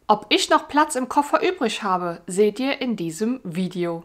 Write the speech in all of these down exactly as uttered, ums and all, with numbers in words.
Ob ich noch Platz im Koffer übrig habe, seht ihr in diesem Video.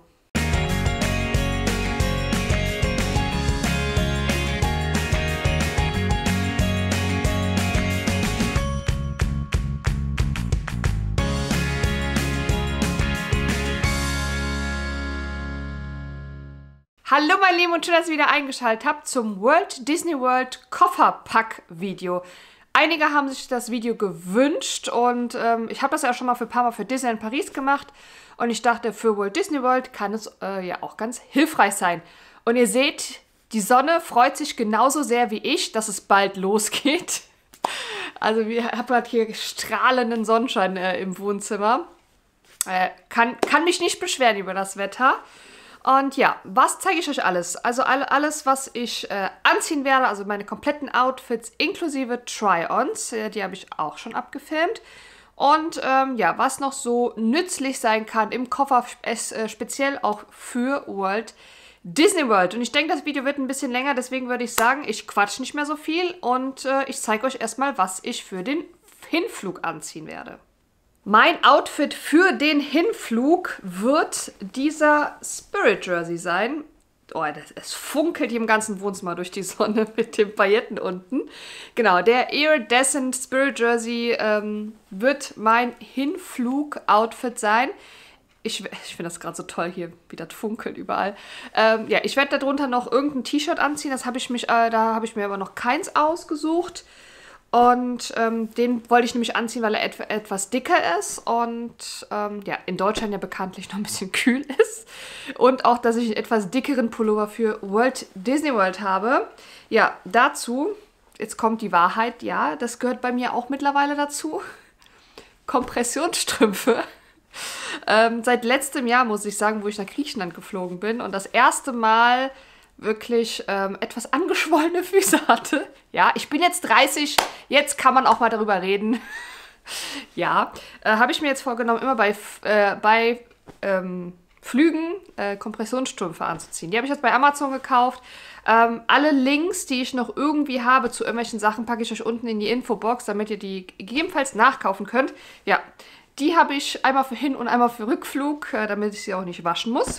Hallo meine Lieben und schön, dass ihr wieder eingeschaltet habt zum Walt Disney World Kofferpack-Video. Einige haben sich das Video gewünscht und ähm, ich habe das ja schon mal für ein paar Mal für Disneyland Paris gemacht. Und ich dachte, für Walt Disney World kann es äh, ja auch ganz hilfreich sein. Und ihr seht, die Sonne freut sich genauso sehr wie ich, dass es bald losgeht. Also ich habe halt hier strahlenden Sonnenschein äh, im Wohnzimmer. Äh, kann, kann mich nicht beschweren über das Wetter. Und ja, was zeige ich euch alles? Also alles, was ich äh, anziehen werde, also meine kompletten Outfits inklusive Try-Ons, äh, die habe ich auch schon abgefilmt. Und ähm, ja, was noch so nützlich sein kann im Koffer, äh, speziell auch für Walt Disney World. Und ich denke, das Video wird ein bisschen länger, deswegen würde ich sagen, ich quatsch nicht mehr so viel und äh, ich zeige euch erstmal, was ich für den Hinflug anziehen werde. Mein Outfit für den Hinflug wird dieser Spirit Jersey sein. Oh, das, es funkelt hier im ganzen Wohnzimmer durch die Sonne mit den Pailletten unten. Genau, der Iridescent Spirit Jersey ähm, wird mein Hinflug-Outfit sein. Ich, ich finde das gerade so toll hier, wie das funkelt überall. Ähm, ja, ich werde darunter noch irgendein T-Shirt anziehen. Das habe ich mich, äh, da habe ich mir aber noch keins ausgesucht. Und ähm, den wollte ich nämlich anziehen, weil er et etwas dicker ist und ähm, ja, in Deutschland ja bekanntlich noch ein bisschen kühl ist. Und auch, dass ich einen etwas dickeren Pullover für Walt Disney World habe. Ja, dazu, jetzt kommt die Wahrheit, ja, das gehört bei mir auch mittlerweile dazu. Kompressionsstrümpfe. ähm, seit letztem Jahr, muss ich sagen, wo ich nach Griechenland geflogen bin und das erste Mal wirklich ähm, etwas angeschwollene Füße hatte. Ja, ich bin jetzt dreißig, jetzt kann man auch mal darüber reden. Ja, äh, habe ich mir jetzt vorgenommen, immer bei, äh, bei ähm, Flügen äh, Kompressionsstrümpfe anzuziehen. Die habe ich jetzt bei Amazon gekauft. Ähm, alle Links, die ich noch irgendwie habe zu irgendwelchen Sachen, packe ich euch unten in die Infobox, damit ihr die gegebenenfalls nachkaufen könnt. Ja, die habe ich einmal für Hin- und einmal für Rückflug, äh, damit ich sie auch nicht waschen muss.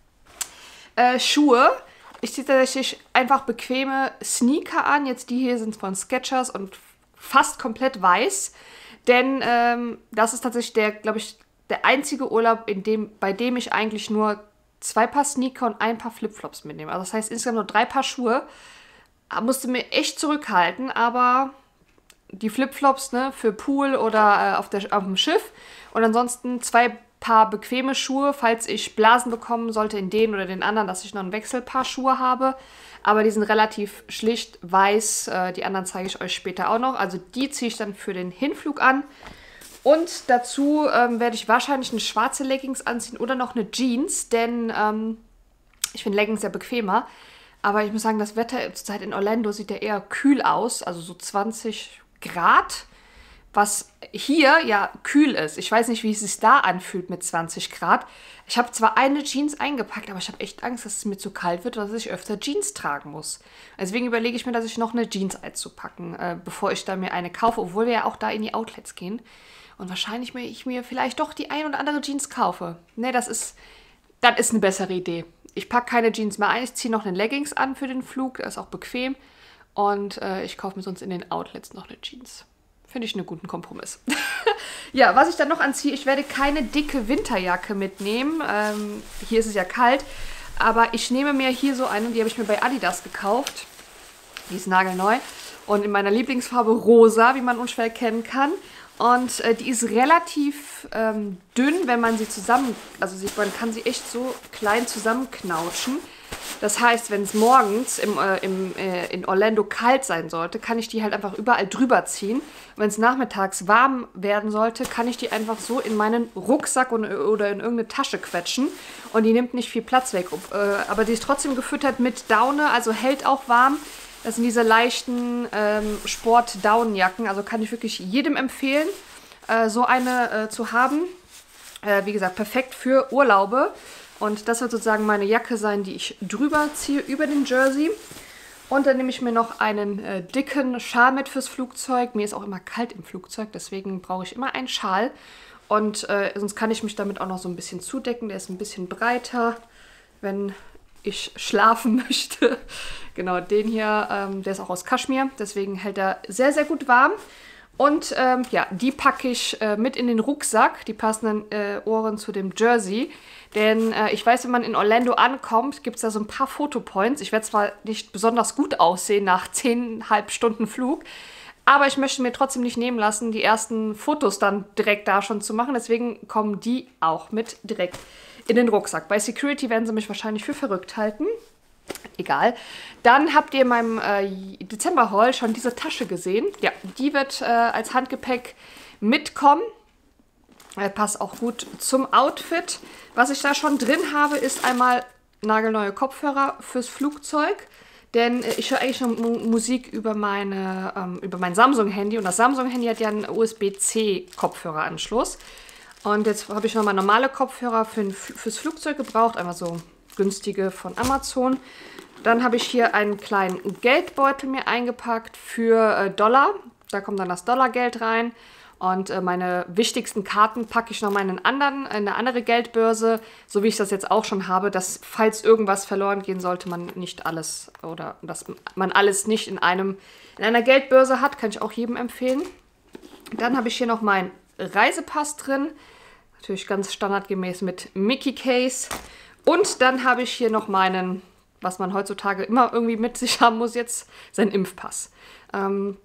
Äh, Schuhe. Ich ziehe tatsächlich einfach bequeme Sneaker an. Jetzt die hier sind von Skechers und fast komplett weiß. Denn ähm, das ist tatsächlich der, glaube ich, der einzige Urlaub, in dem, bei dem ich eigentlich nur zwei Paar Sneaker und ein Paar Flipflops mitnehme. Also das heißt insgesamt nur drei Paar Schuhe. Musste mir echt zurückhalten, aber die Flipflops, ne, für Pool oder äh, auf, der, auf dem Schiff. Und ansonsten zwei Paar bequeme Schuhe, falls ich Blasen bekommen sollte in den oder den anderen, dass ich noch ein Wechselpaar Schuhe habe. Aber die sind relativ schlicht weiß. Äh, die anderen zeige ich euch später auch noch. Also die ziehe ich dann für den Hinflug an. Und dazu ähm, werde ich wahrscheinlich eine schwarze Leggings anziehen oder noch eine Jeans, denn ähm, ich finde Leggings ja bequemer. Aber ich muss sagen, das Wetter zurzeit in Orlando sieht ja eher kühl aus, also so zwanzig Grad. Was hier ja kühl ist. Ich weiß nicht, wie es sich da anfühlt mit zwanzig Grad. Ich habe zwar eine Jeans eingepackt, aber ich habe echt Angst, dass es mir zu kalt wird oder dass ich öfter Jeans tragen muss. Deswegen überlege ich mir, dass ich noch eine Jeans einzupacken, äh, bevor ich da mir eine kaufe, obwohl wir ja auch da in die Outlets gehen. Und wahrscheinlich mir ich mir vielleicht doch die ein oder andere Jeans kaufe. Ne, das ist, das ist eine bessere Idee. Ich packe keine Jeans mehr ein, ich ziehe noch eine Leggings an für den Flug, das ist auch bequem. Und äh, ich kaufe mir sonst in den Outlets noch eine Jeans. Finde ich einen guten Kompromiss. Ja, was ich dann noch anziehe, ich werde keine dicke Winterjacke mitnehmen. Ähm, hier ist es ja kalt. Aber ich nehme mir hier so eine, die habe ich mir bei Adidas gekauft. Die ist nagelneu. Und in meiner Lieblingsfarbe rosa, wie man unschwer erkennen kann. Und äh, die ist relativ ähm, dünn, wenn man sie zusammen... Also sie, man kann sie echt so klein zusammenknautschen. Das heißt, wenn es morgens im, äh, im, äh, in Orlando kalt sein sollte, kann ich die halt einfach überall drüber ziehen. Wenn es nachmittags warm werden sollte, kann ich die einfach so in meinen Rucksack und, oder in irgendeine Tasche quetschen. Und die nimmt nicht viel Platz weg. Äh, aber die ist trotzdem gefüttert mit Daune, also hält auch warm. Das sind diese leichten ähm, Sport-Daunenjacken. Also kann ich wirklich jedem empfehlen, äh, so eine äh, zu haben. Äh, wie gesagt, perfekt für Urlaube. Und das wird sozusagen meine Jacke sein, die ich drüber ziehe, über den Jersey. Und dann nehme ich mir noch einen äh, dicken Schal mit fürs Flugzeug. Mir ist auch immer kalt im Flugzeug, deswegen brauche ich immer einen Schal. Und äh, sonst kann ich mich damit auch noch so ein bisschen zudecken. Der ist ein bisschen breiter, wenn ich schlafen möchte. Genau, den hier, ähm, der ist auch aus Kaschmir. Deswegen hält er sehr, sehr gut warm. Und ähm, ja, die packe ich äh, mit in den Rucksack, die passenden äh, Ohren zu dem Jersey. Denn äh, ich weiß, wenn man in Orlando ankommt, gibt es da so ein paar Fotopoints. Ich werde zwar nicht besonders gut aussehen nach zehneinhalb Stunden Flug, aber ich möchte mir trotzdem nicht nehmen lassen, die ersten Fotos dann direkt da schon zu machen. Deswegen kommen die auch mit direkt in den Rucksack. Bei Security werden sie mich wahrscheinlich für verrückt halten. Egal. Dann habt ihr in meinem äh, Dezember-Haul schon diese Tasche gesehen. Ja, die wird äh, als Handgepäck mitkommen. Äh, passt auch gut zum Outfit. Was ich da schon drin habe, ist einmal nagelneue Kopfhörer fürs Flugzeug. Denn äh, ich höre eigentlich schon Mu Musik über, meine, ähm, über mein Samsung-Handy. Und das Samsung-Handy hat ja einen U S B C Kopfhöreranschluss. Und jetzt habe ich nochmal normale Kopfhörer für, fürs Flugzeug gebraucht. Einmal so günstige von Amazon. Dann habe ich hier einen kleinen Geldbeutel mir eingepackt für äh, Dollar. Da kommt dann das Dollargeld rein. Und äh, meine wichtigsten Karten packe ich nochmal in, einen anderen, in eine andere Geldbörse, so wie ich das jetzt auch schon habe, dass, falls irgendwas verloren gehen sollte, man nicht alles oder dass man alles nicht in, einem, in einer Geldbörse hat. Kann ich auch jedem empfehlen. Dann habe ich hier noch meinen Reisepass drin. Natürlich ganz standardgemäß mit Mickey Case. Und dann habe ich hier noch meinen, was man heutzutage immer irgendwie mit sich haben muss jetzt, seinen Impfpass. Ähm,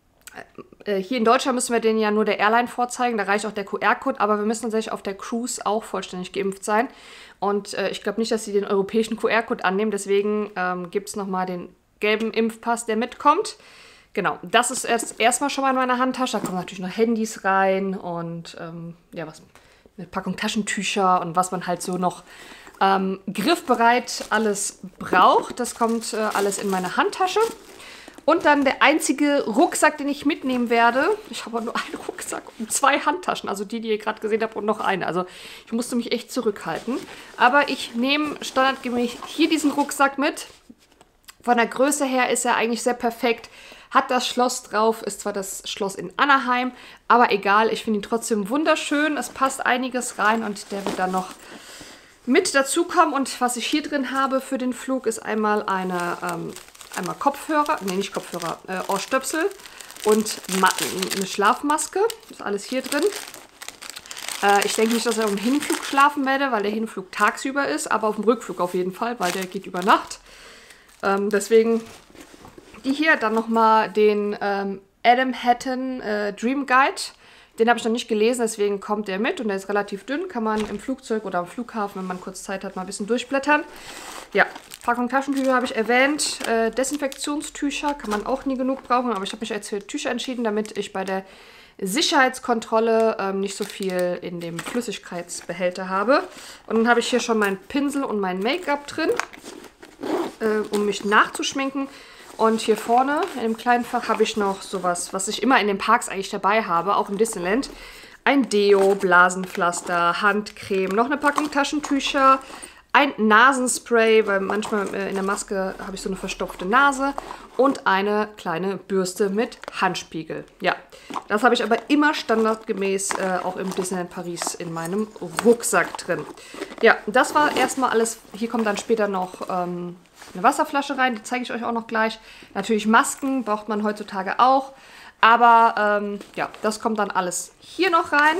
äh, hier in Deutschland müssen wir den ja nur der Airline vorzeigen, da reicht auch der Q R-Code, aber wir müssen tatsächlich auf der Cruise auch vollständig geimpft sein. Und äh, ich glaube nicht, dass sie den europäischen Q R-Code annehmen, deswegen ähm, gibt es nochmal den gelben Impfpass, der mitkommt. Genau, das ist erst erstmal schon mal in meiner Handtasche. Da kommen natürlich noch Handys rein und ähm, ja, was, eine Packung Taschentücher und was man halt so noch Ähm, griffbereit alles braucht. Das kommt äh, alles in meine Handtasche. Und dann der einzige Rucksack, den ich mitnehmen werde. Ich habe nur einen Rucksack und zwei Handtaschen. Also die, die ihr gerade gesehen habt und noch eine. Also ich musste mich echt zurückhalten. Aber ich nehme standardgemäß hier diesen Rucksack mit. Von der Größe her ist er eigentlich sehr perfekt. Hat das Schloss drauf, ist zwar das Schloss in Anaheim, aber egal. Ich finde ihn trotzdem wunderschön. Es passt einiges rein und der wird dann noch mit dazukommen. Und was ich hier drin habe für den Flug ist einmal eine ähm, einmal Kopfhörer, nee nicht Kopfhörer, äh, Ohrstöpsel und eine Schlafmaske. Ist alles hier drin. Äh, ich denke nicht, dass ich auf dem Hinflug schlafen werde, weil der Hinflug tagsüber ist, aber auf dem Rückflug auf jeden Fall, weil der geht über Nacht. Ähm, deswegen die hier, dann nochmal den ähm, Adam Hatton äh, Dream Guide. Den habe ich noch nicht gelesen, deswegen kommt der mit und der ist relativ dünn. Kann man im Flugzeug oder am Flughafen, wenn man kurz Zeit hat, mal ein bisschen durchblättern. Ja, Packung Taschentücher habe ich erwähnt. Äh, Desinfektionstücher kann man auch nie genug brauchen, aber ich habe mich jetzt für Tücher entschieden, damit ich bei der Sicherheitskontrolle ähm, nicht so viel in dem Flüssigkeitsbehälter habe. Und dann habe ich hier schon meinen Pinsel und mein Make-up drin, äh, um mich nachzuschminken. Und hier vorne in dem kleinen Fach habe ich noch sowas, was ich immer in den Parks eigentlich dabei habe, auch im Disneyland. Ein Deo, Blasenpflaster, Handcreme, noch eine Packung Taschentücher, ein Nasenspray, weil manchmal äh, in der Maske habe ich so eine verstopfte Nase und eine kleine Bürste mit Handspiegel. Ja, das habe ich aber immer standardgemäß äh, auch im Disneyland Paris in meinem Rucksack drin. Ja, das war erstmal alles. Hier kommt dann später noch ähm, eine Wasserflasche rein, die zeige ich euch auch noch gleich. Natürlich Masken braucht man heutzutage auch, aber ähm, ja, das kommt dann alles hier noch rein.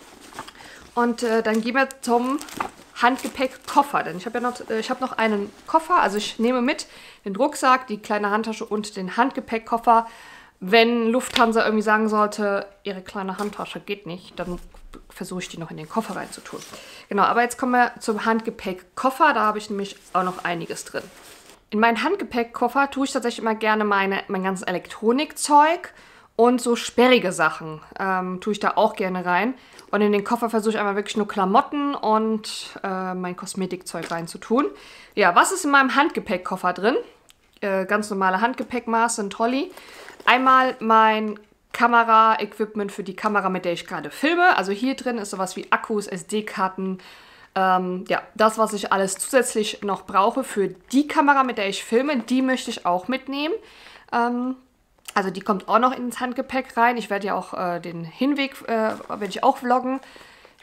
Und äh, dann gehen wir zum Handgepäckkoffer, denn ich habe ja noch, äh, ich habe noch einen Koffer, also ich nehme mit den Rucksack, die kleine Handtasche und den Handgepäckkoffer. Wenn Lufthansa irgendwie sagen sollte, ihre kleine Handtasche geht nicht, dann versuche ich die noch in den Koffer reinzutun. Genau, aber jetzt kommen wir zum Handgepäckkoffer, da habe ich nämlich auch noch einiges drin. In meinen Handgepäckkoffer tue ich tatsächlich immer gerne meine, mein ganzes Elektronikzeug und so sperrige Sachen ähm, tue ich da auch gerne rein. Und in den Koffer versuche ich einmal wirklich nur Klamotten und äh, mein Kosmetikzeug reinzutun. Ja, was ist in meinem Handgepäckkoffer drin? Äh, ganz normale Handgepäckmaße, ein Trolley. Einmal mein Kamera-Equipment für die Kamera, mit der ich gerade filme. Also hier drin ist sowas wie Akkus, S D-Karten. Ähm, ja, das, was ich alles zusätzlich noch brauche für die Kamera, mit der ich filme, die möchte ich auch mitnehmen. Ähm, also die kommt auch noch ins Handgepäck rein. Ich werde ja auch äh, den Hinweg, äh, werde ich auch vloggen.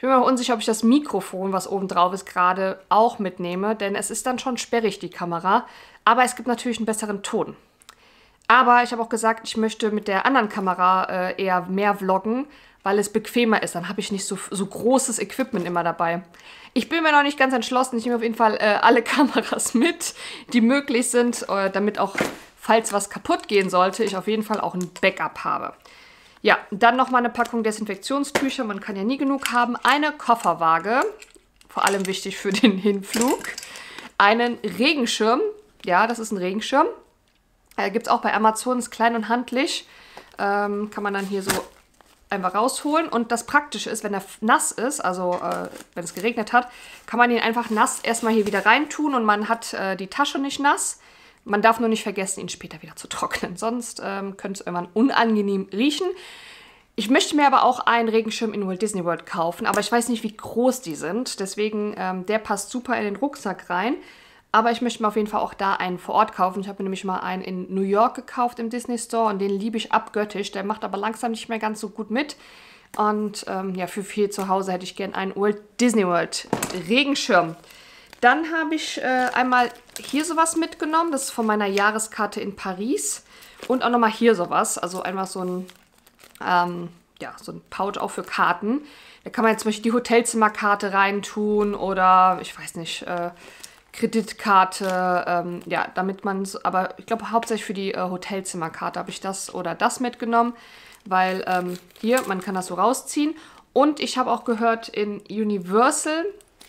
bin mir auch unsicher, ob ich das Mikrofon, was oben drauf ist, gerade auch mitnehme, denn es ist dann schon sperrig, die Kamera. Aber es gibt natürlich einen besseren Ton. Aber ich habe auch gesagt, ich möchte mit der anderen Kamera äh, eher mehr vloggen, weil es bequemer ist. Dann habe ich nicht so, so großes Equipment immer dabei. Ich bin mir noch nicht ganz entschlossen. Ich nehme auf jeden Fall äh, alle Kameras mit, die möglich sind, äh, damit auch, falls was kaputt gehen sollte, ich auf jeden Fall auch ein Backup habe. Ja, dann nochmal eine Packung Desinfektionstücher. Man kann ja nie genug haben. Eine Kofferwaage, vor allem wichtig für den Hinflug. Einen Regenschirm. Ja, das ist ein Regenschirm. Äh, gibt es auch bei Amazon, ist klein und handlich. Ähm, kann man dann hier so einfach rausholen. Und das Praktische ist, wenn er nass ist, also äh, wenn es geregnet hat, kann man ihn einfach nass erstmal hier wieder reintun und man hat äh, die Tasche nicht nass. Man darf nur nicht vergessen, ihn später wieder zu trocknen. Sonst ähm, könnte es irgendwann unangenehm riechen. Ich möchte mir aber auch einen Regenschirm in Walt Disney World kaufen, aber ich weiß nicht, wie groß die sind. Deswegen, ähm, der passt super in den Rucksack rein. Aber ich möchte mir auf jeden Fall auch da einen vor Ort kaufen. Ich habe mir nämlich mal einen in New York gekauft im Disney Store und den liebe ich abgöttisch. Der macht aber langsam nicht mehr ganz so gut mit. Und ähm, ja, für viel zu Hause hätte ich gern einen Walt Disney World Regenschirm. Dann habe ich äh, einmal hier sowas mitgenommen. Das ist von meiner Jahreskarte in Paris. Und auch nochmal hier sowas. Also einfach so ein, ähm, ja, so ein Pouch auch für Karten. Da kann man jetzt zum Beispiel die Hotelzimmerkarte reintun oder, ich weiß nicht, äh, Kreditkarte, ähm, ja, damit man es, aber ich glaube hauptsächlich für die äh, Hotelzimmerkarte habe ich das oder das mitgenommen, weil ähm, hier, man kann das so rausziehen. Und ich habe auch gehört, in Universal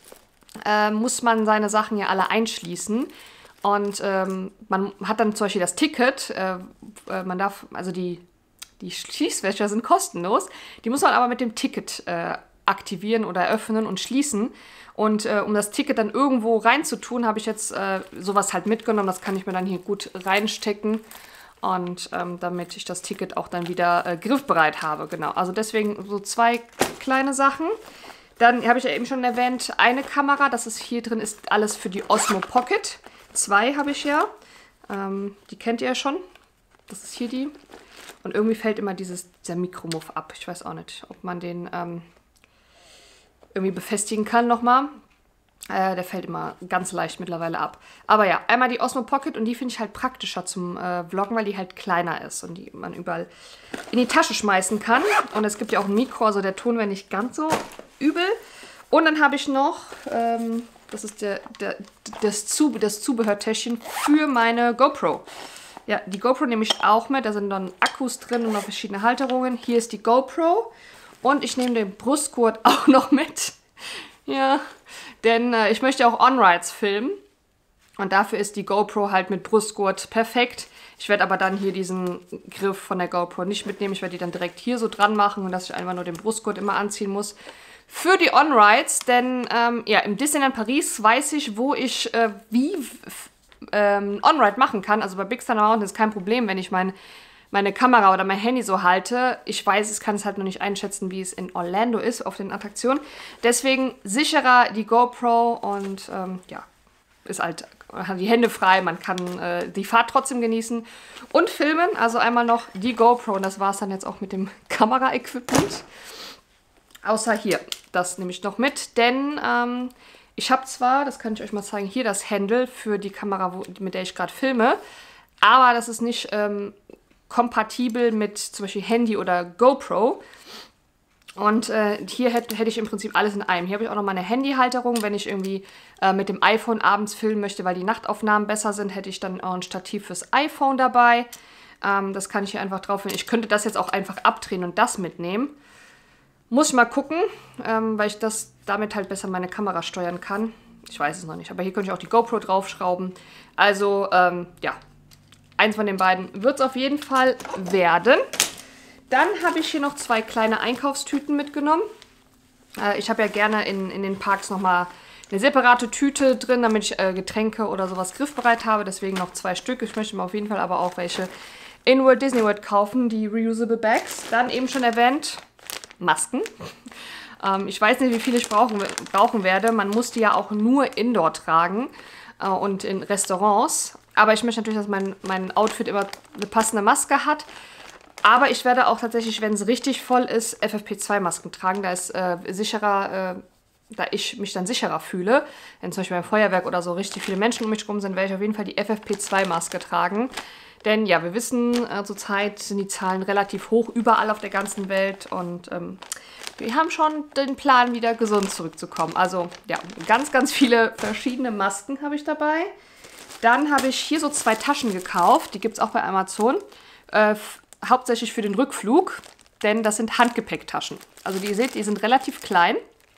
äh, muss man seine Sachen ja alle einschließen. Und ähm, man hat dann zum Beispiel das Ticket, äh, äh, man darf, also die, die Schließfächer sind kostenlos, die muss man aber mit dem Ticket äh, aktivieren oder öffnen und schließen. Und äh, um das Ticket dann irgendwo reinzutun, habe ich jetzt äh, sowas halt mitgenommen. Das kann ich mir dann hier gut reinstecken. Und ähm, damit ich das Ticket auch dann wieder äh, griffbereit habe. Genau, also deswegen so zwei kleine Sachen. Dann habe ich ja eben schon erwähnt, eine Kamera. Das ist hier drin, ist alles für die Osmo Pocket. Zwei habe ich ja. Ähm, die kennt ihr ja schon. Das ist hier die. Und irgendwie fällt immer dieses, dieser Mikromuff ab. Ich weiß auch nicht, ob man den Ähm, irgendwie befestigen kann nochmal. Äh, der fällt immer ganz leicht mittlerweile ab. Aber ja, einmal die Osmo Pocket und die finde ich halt praktischer zum äh, Vloggen, weil die halt kleiner ist und die man überall in die Tasche schmeißen kann. Und es gibt ja auch ein Mikro, also der Ton wäre nicht ganz so übel. Und dann habe ich noch, ähm, das ist der, der, das, Zube, das Zubehörtäschchen für meine GoPro. Ja, die GoPro nehme ich auch mit, da sind dann Akkus drin und noch verschiedene Halterungen. Hier ist die GoPro. Und ich nehme den Brustgurt auch noch mit. Ja, denn äh, ich möchte auch On-Rides filmen. Und dafür ist die GoPro halt mit Brustgurt perfekt. Ich werde aber dann hier diesen Griff von der GoPro nicht mitnehmen. Ich werde die dann direkt hier so dran machen und dass ich einfach nur den Brustgurt immer anziehen muss. Für die On-Rides, denn ähm, ja, im Disneyland Paris weiß ich, wo ich äh, wie ähm, On-Ride machen kann. Also bei Big Thunder Mountain ist kein Problem, wenn ich mein meine Kamera oder mein Handy so halte. Ich weiß, ich kann es halt noch nicht einschätzen, wie es in Orlando ist auf den Attraktionen. Deswegen sicherer die GoPro und ähm, ja, ist halt, man hat die Hände frei, man kann äh, die Fahrt trotzdem genießen und filmen. Also einmal noch die GoPro und das war es dann jetzt auch mit dem Kamera-Equipment. Außer hier, das nehme ich noch mit, denn ähm, ich habe zwar, das kann ich euch mal zeigen, hier das Handle für die Kamera, wo, mit der ich gerade filme, aber das ist nicht ähm, kompatibel mit zum Beispiel Handy oder GoPro. Und äh, hier hätte hätt ich im Prinzip alles in einem. Hier habe ich auch noch meine Handyhalterung. Wenn ich irgendwie äh, mit dem iPhone abends filmen möchte, weil die Nachtaufnahmen besser sind, hätte ich dann auch ein Stativ fürs iPhone dabei. Ähm, das kann ich hier einfach drauf nehmen. Ich könnte das jetzt auch einfach abdrehen und das mitnehmen. Muss ich mal gucken, ähm, weil ich das damit halt besser meine Kamera steuern kann. Ich weiß es noch nicht, aber hier könnte ich auch die GoPro draufschrauben. Also, ähm, ja. Eins von den beiden wird es auf jeden Fall werden. Dann habe ich hier noch zwei kleine Einkaufstüten mitgenommen. Äh, ich habe ja gerne in, in den Parks nochmal eine separate Tüte drin, damit ich äh, Getränke oder sowas griffbereit habe. Deswegen noch zwei Stück. Ich möchte mir auf jeden Fall aber auch welche in Walt Disney World kaufen, die Reusable Bags. Dann eben schon erwähnt, Masken. Ähm, ich weiß nicht, wie viele ich brauchen, brauchen werde. Man muss die ja auch nur indoor tragen äh, und in Restaurants. Aber ich möchte natürlich, dass mein, mein Outfit immer eine passende Maske hat. Aber ich werde auch tatsächlich, wenn es richtig voll ist, F F P zwei Masken tragen. Da ist äh, sicherer, äh, da ich mich dann sicherer fühle. Wenn zum Beispiel beim Feuerwerk oder so richtig viele Menschen um mich herum sind, werde ich auf jeden Fall die F F P zwei Maske tragen. Denn ja, wir wissen, äh, zurzeit sind die Zahlen relativ hoch, überall auf der ganzen Welt. Und ähm, wir haben schon den Plan, wieder gesund zurückzukommen. Also ja, ganz, ganz viele verschiedene Masken habe ich dabei. Dann habe ich hier so zwei Taschen gekauft. Die gibt es auch bei Amazon. Äh, hauptsächlich für den Rückflug, denn das sind Handgepäcktaschen. Also wie ihr seht, die sind relativ klein.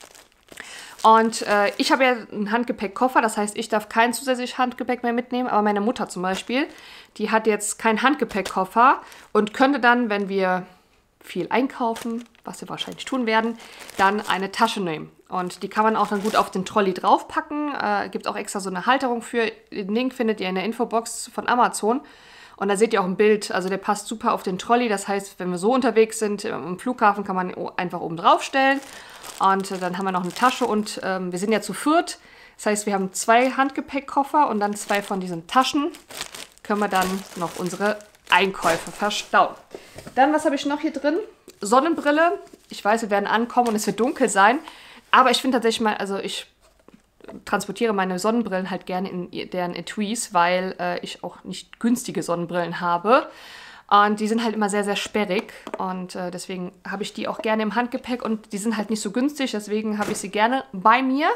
Und äh, ich habe ja einen Handgepäckkoffer, das heißt, ich darf kein zusätzliches Handgepäck mehr mitnehmen. Aber meine Mutter zum Beispiel, die hat jetzt keinen Handgepäckkoffer und könnte dann, wenn wir viel einkaufen, was wir wahrscheinlich tun werden, dann eine Tasche nehmen. Und die kann man auch dann gut auf den Trolley draufpacken. Äh, gibt auch extra so eine Halterung für. Den Link findet ihr in der Infobox von Amazon. Und da seht ihr auch ein Bild, also der passt super auf den Trolley. Das heißt, wenn wir so unterwegs sind, im Flughafen kann man einfach oben drauf stellen. Und dann haben wir noch eine Tasche und ähm, wir sind ja zu viert. Das heißt, wir haben zwei Handgepäckkoffer und dann zwei von diesen Taschen. Können wir dann noch unsere Einkäufe verstauen. Dann, was habe ich noch hier drin? Sonnenbrille. Ich weiß, wir werden ankommen und es wird dunkel sein. Aber ich finde tatsächlich mal, also ich transportiere meine Sonnenbrillen halt gerne in deren Etuis, weil äh, ich auch nicht günstige Sonnenbrillen habe. Und die sind halt immer sehr, sehr sperrig. Und äh, deswegen habe ich die auch gerne im Handgepäck. Und die sind halt nicht so günstig, deswegen habe ich sie gerne bei mir.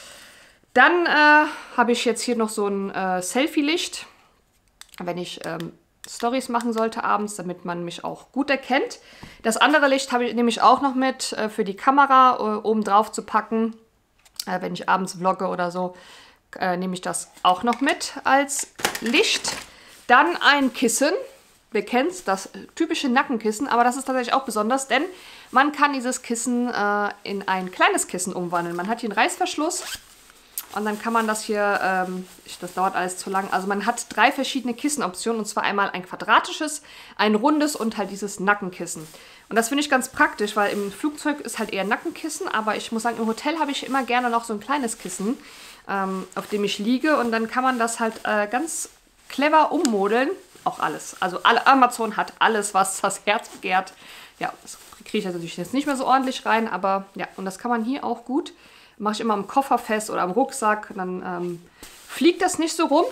Dann äh, habe ich jetzt hier noch so ein äh, Selfie-Licht, wenn ich ähm, Stories machen sollte abends, damit man mich auch gut erkennt. Das andere Licht habe ich nämlich auch noch mit äh, für die Kamera äh, oben drauf zu packen. Äh, wenn ich abends vlogge oder so, äh, nehme ich das auch noch mit als Licht. Dann ein Kissen. Wir kennen es, das typische Nackenkissen, aber das ist tatsächlich auch besonders, denn man kann dieses Kissen äh, in ein kleines Kissen umwandeln. Man hat hier einen Reißverschluss und dann kann man das hier, ähm, das dauert alles zu lang, also man hat drei verschiedene Kissenoptionen und zwar einmal ein quadratisches, ein rundes und halt dieses Nackenkissen. Und das finde ich ganz praktisch, weil im Flugzeug ist halt eher Nackenkissen, aber ich muss sagen, im Hotel habe ich immer gerne noch so ein kleines Kissen, ähm, auf dem ich liege und dann kann man das halt äh, ganz clever ummodeln. Auch alles. Also alle, Amazon hat alles, was das Herz begehrt. Ja, das kriege ich natürlich jetzt nicht mehr so ordentlich rein, aber ja, und das kann man hier auch gut. Mache ich immer am Koffer fest oder am Rucksack, dann ähm, fliegt das nicht so rum.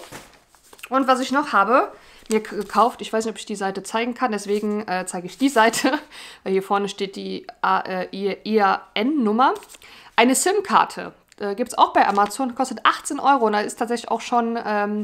Und was ich noch habe, mir gekauft, ich weiß nicht, ob ich die Seite zeigen kann, deswegen äh, zeige ich die Seite, weil hier vorne steht die äh, I A N-Nummer. Eine SIM-Karte. Äh, gibt es auch bei Amazon, kostet achtzehn Euro und da ist tatsächlich auch schon Ähm,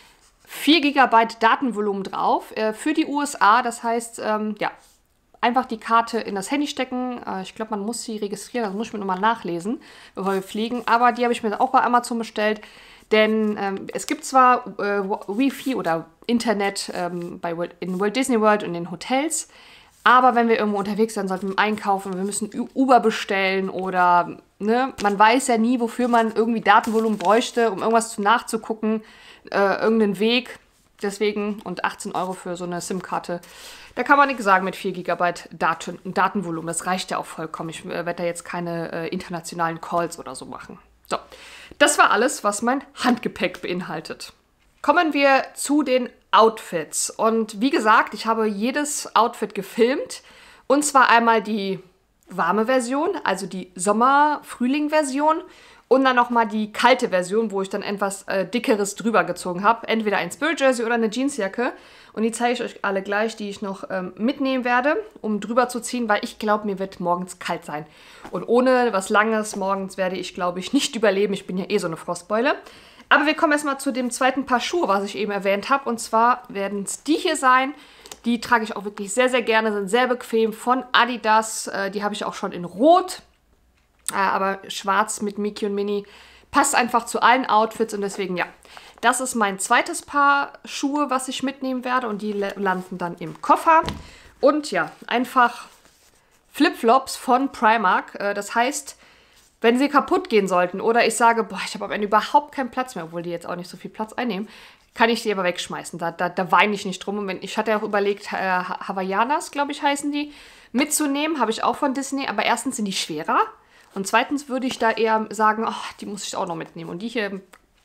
vier Gigabyte Datenvolumen drauf äh, für die U S A. Das heißt, ähm, ja, einfach die Karte in das Handy stecken. Äh, ich glaube, man muss sie registrieren, das muss ich mir nochmal nachlesen, bevor wir fliegen. Aber die habe ich mir auch bei Amazon bestellt. Denn ähm, es gibt zwar äh, Wi-Fi oder Internet ähm, bei Walt, in Walt Disney World und in Hotels. Aber wenn wir irgendwo unterwegs sind, sollten wir einkaufen, wir müssen Uber bestellen oder ne, man weiß ja nie, wofür man irgendwie Datenvolumen bräuchte, um irgendwas zu nachzugucken, äh, irgendeinen Weg. Deswegen und achtzehn Euro für so eine SIM-Karte. Da kann man nichts sagen mit vier Gigabyte Daten, Datenvolumen. Das reicht ja auch vollkommen. Ich äh, werde da jetzt keine äh, internationalen Calls oder so machen. So, das war alles, was mein Handgepäck beinhaltet. Kommen wir zu den Outfits. Und wie gesagt, ich habe jedes Outfit gefilmt. Und zwar einmal die warme Version, also die Sommer-Frühling-Version. Und dann nochmal die kalte Version, wo ich dann etwas äh, Dickeres drüber gezogen habe. Entweder ein Spirit-Jersey oder eine Jeansjacke. Und die zeige ich euch alle gleich, die ich noch ähm, mitnehmen werde, um drüber zu ziehen, weil ich glaube, mir wird morgens kalt sein. Und ohne was Langes morgens werde ich, glaube ich, nicht überleben. Ich bin ja eh so eine Frostbeule. Aber wir kommen erstmal zu dem zweiten Paar Schuhe, was ich eben erwähnt habe. Und zwar werden es die hier sein. Die trage ich auch wirklich sehr, sehr gerne, sind sehr bequem von Adidas. Äh, die habe ich auch schon in Rot. Äh, aber schwarz mit Mickey und Minnie passt einfach zu allen Outfits. Und deswegen, ja, das ist mein zweites Paar Schuhe, was ich mitnehmen werde. Und die landen dann im Koffer. Und ja, einfach Flipflops von Primark. Äh, das heißt, wenn sie kaputt gehen sollten oder ich sage, boah, ich habe am Ende überhaupt keinen Platz mehr, obwohl die jetzt auch nicht so viel Platz einnehmen, kann ich die aber wegschmeißen. Da, da, da weine ich nicht drum. Und wenn, ich hatte ja auch überlegt, äh, Hawaiianas, glaube ich, heißen die, mitzunehmen. Habe ich auch von Disney. Aber erstens sind die schwerer. Und zweitens würde ich da eher sagen, oh, die muss ich auch noch mitnehmen. Und die hier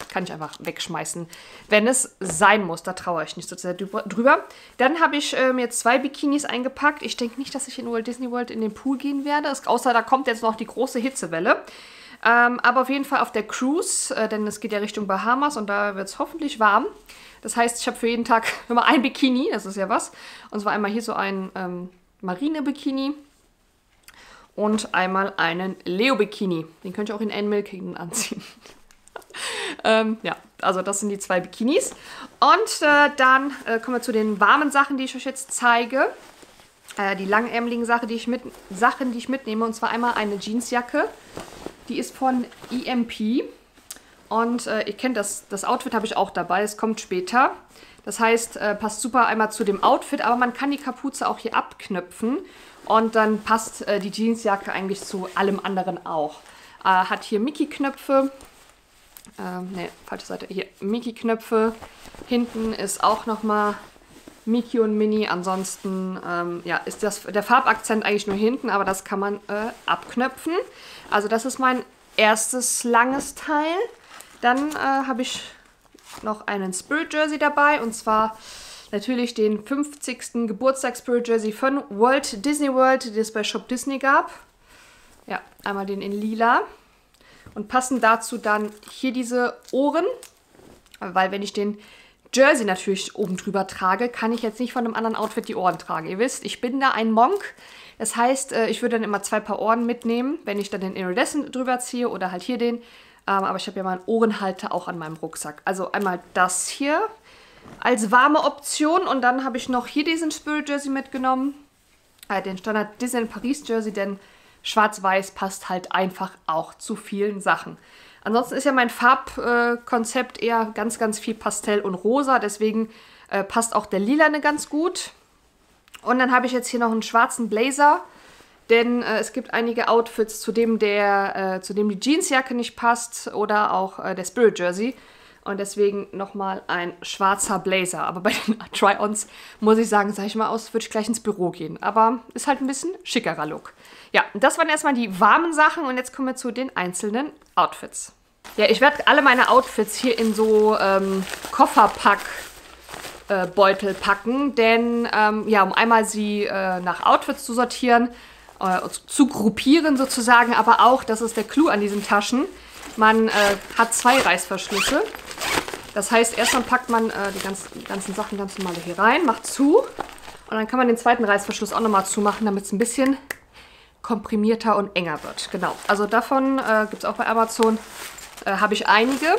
kann ich einfach wegschmeißen, wenn es sein muss. Da traue ich nicht so sehr drüber. Dann habe ich äh, mir zwei Bikinis eingepackt. Ich denke nicht, dass ich in Walt Disney World in den Pool gehen werde, es, außer da kommt jetzt noch die große Hitzewelle. Ähm, aber auf jeden Fall auf der Cruise, äh, denn es geht ja Richtung Bahamas und da wird es hoffentlich warm. Das heißt, ich habe für jeden Tag immer ein Bikini, das ist ja was. Und zwar einmal hier so ein ähm, Marine-Bikini und einmal einen Leo-Bikini. Den könnt ihr auch in Animal Kingdom anziehen. ähm, ja, also das sind die zwei Bikinis. Und äh, dann äh, kommen wir zu den warmen Sachen, die ich euch jetzt zeige. Äh, die langärmeligen Sachen die, ich mit, Sachen, die ich mitnehme. Und zwar einmal eine Jeansjacke. Die ist von E M P. Und äh, ihr kennt das, das Outfit habe ich auch dabei. Es kommt später. Das heißt, äh, passt super einmal zu dem Outfit. Aber man kann die Kapuze auch hier abknöpfen. Und dann passt äh, die Jeansjacke eigentlich zu allem anderen auch. Äh, hat hier Mickey-Knöpfe. Ähm, ne, falsche Seite. Hier Mickey-Knöpfe. Hinten ist auch nochmal Mickey und Minnie. Ansonsten ähm, ja, ist das, der Farbakzent eigentlich nur hinten, aber das kann man äh, abknöpfen. Also das ist mein erstes langes Teil. Dann äh, habe ich noch einen Spirit Jersey dabei und zwar natürlich den fünfzigsten Geburtstags Spirit Jersey von Walt Disney World, den es bei Shop Disney gab. Ja, einmal den in lila. Und passend dazu dann hier diese Ohren, weil wenn ich den Jersey natürlich oben drüber trage, kann ich jetzt nicht von einem anderen Outfit die Ohren tragen. Ihr wisst, ich bin da ein Monk. Das heißt, ich würde dann immer zwei Paar Ohren mitnehmen, wenn ich dann den Iridescent drüber ziehe oder halt hier den. Ähm, aber ich habe ja meinen Ohrenhalter auch an meinem Rucksack. Also einmal das hier als warme Option. Und dann habe ich noch hier diesen Spirit Jersey mitgenommen. Äh, den Standard Disneyland Paris Jersey, denn schwarz-weiß passt halt einfach auch zu vielen Sachen. Ansonsten ist ja mein Farbkonzept äh, eher ganz, ganz viel Pastell und Rosa. Deswegen äh, passt auch der Lilane ganz gut. Und dann habe ich jetzt hier noch einen schwarzen Blazer. Denn äh, es gibt einige Outfits, zu dem, der, äh, zu dem die Jeansjacke nicht passt oder auch äh, der Spirit Jersey. Und deswegen nochmal ein schwarzer Blazer. Aber bei den Try-Ons muss ich sagen, sage ich mal aus, würde ich gleich ins Büro gehen. Aber ist halt ein bisschen schickerer Look. Ja, das waren erstmal die warmen Sachen und jetzt kommen wir zu den einzelnen Outfits. Ja, ich werde alle meine Outfits hier in so ähm, Kofferpack äh, Beutel packen. Denn, ähm, ja, um einmal sie äh, nach Outfits zu sortieren, zu gruppieren sozusagen, aber auch, das ist der Clou an diesen Taschen, man äh, hat zwei Reißverschlüsse. Das heißt, erstmal packt man äh, die ganzen, ganzen Sachen ganz normal hier rein, macht zu und dann kann man den zweiten Reißverschluss auch nochmal zumachen, damit es ein bisschen komprimierter und enger wird. Genau, also davon äh, gibt es auch bei Amazon, äh, habe ich einige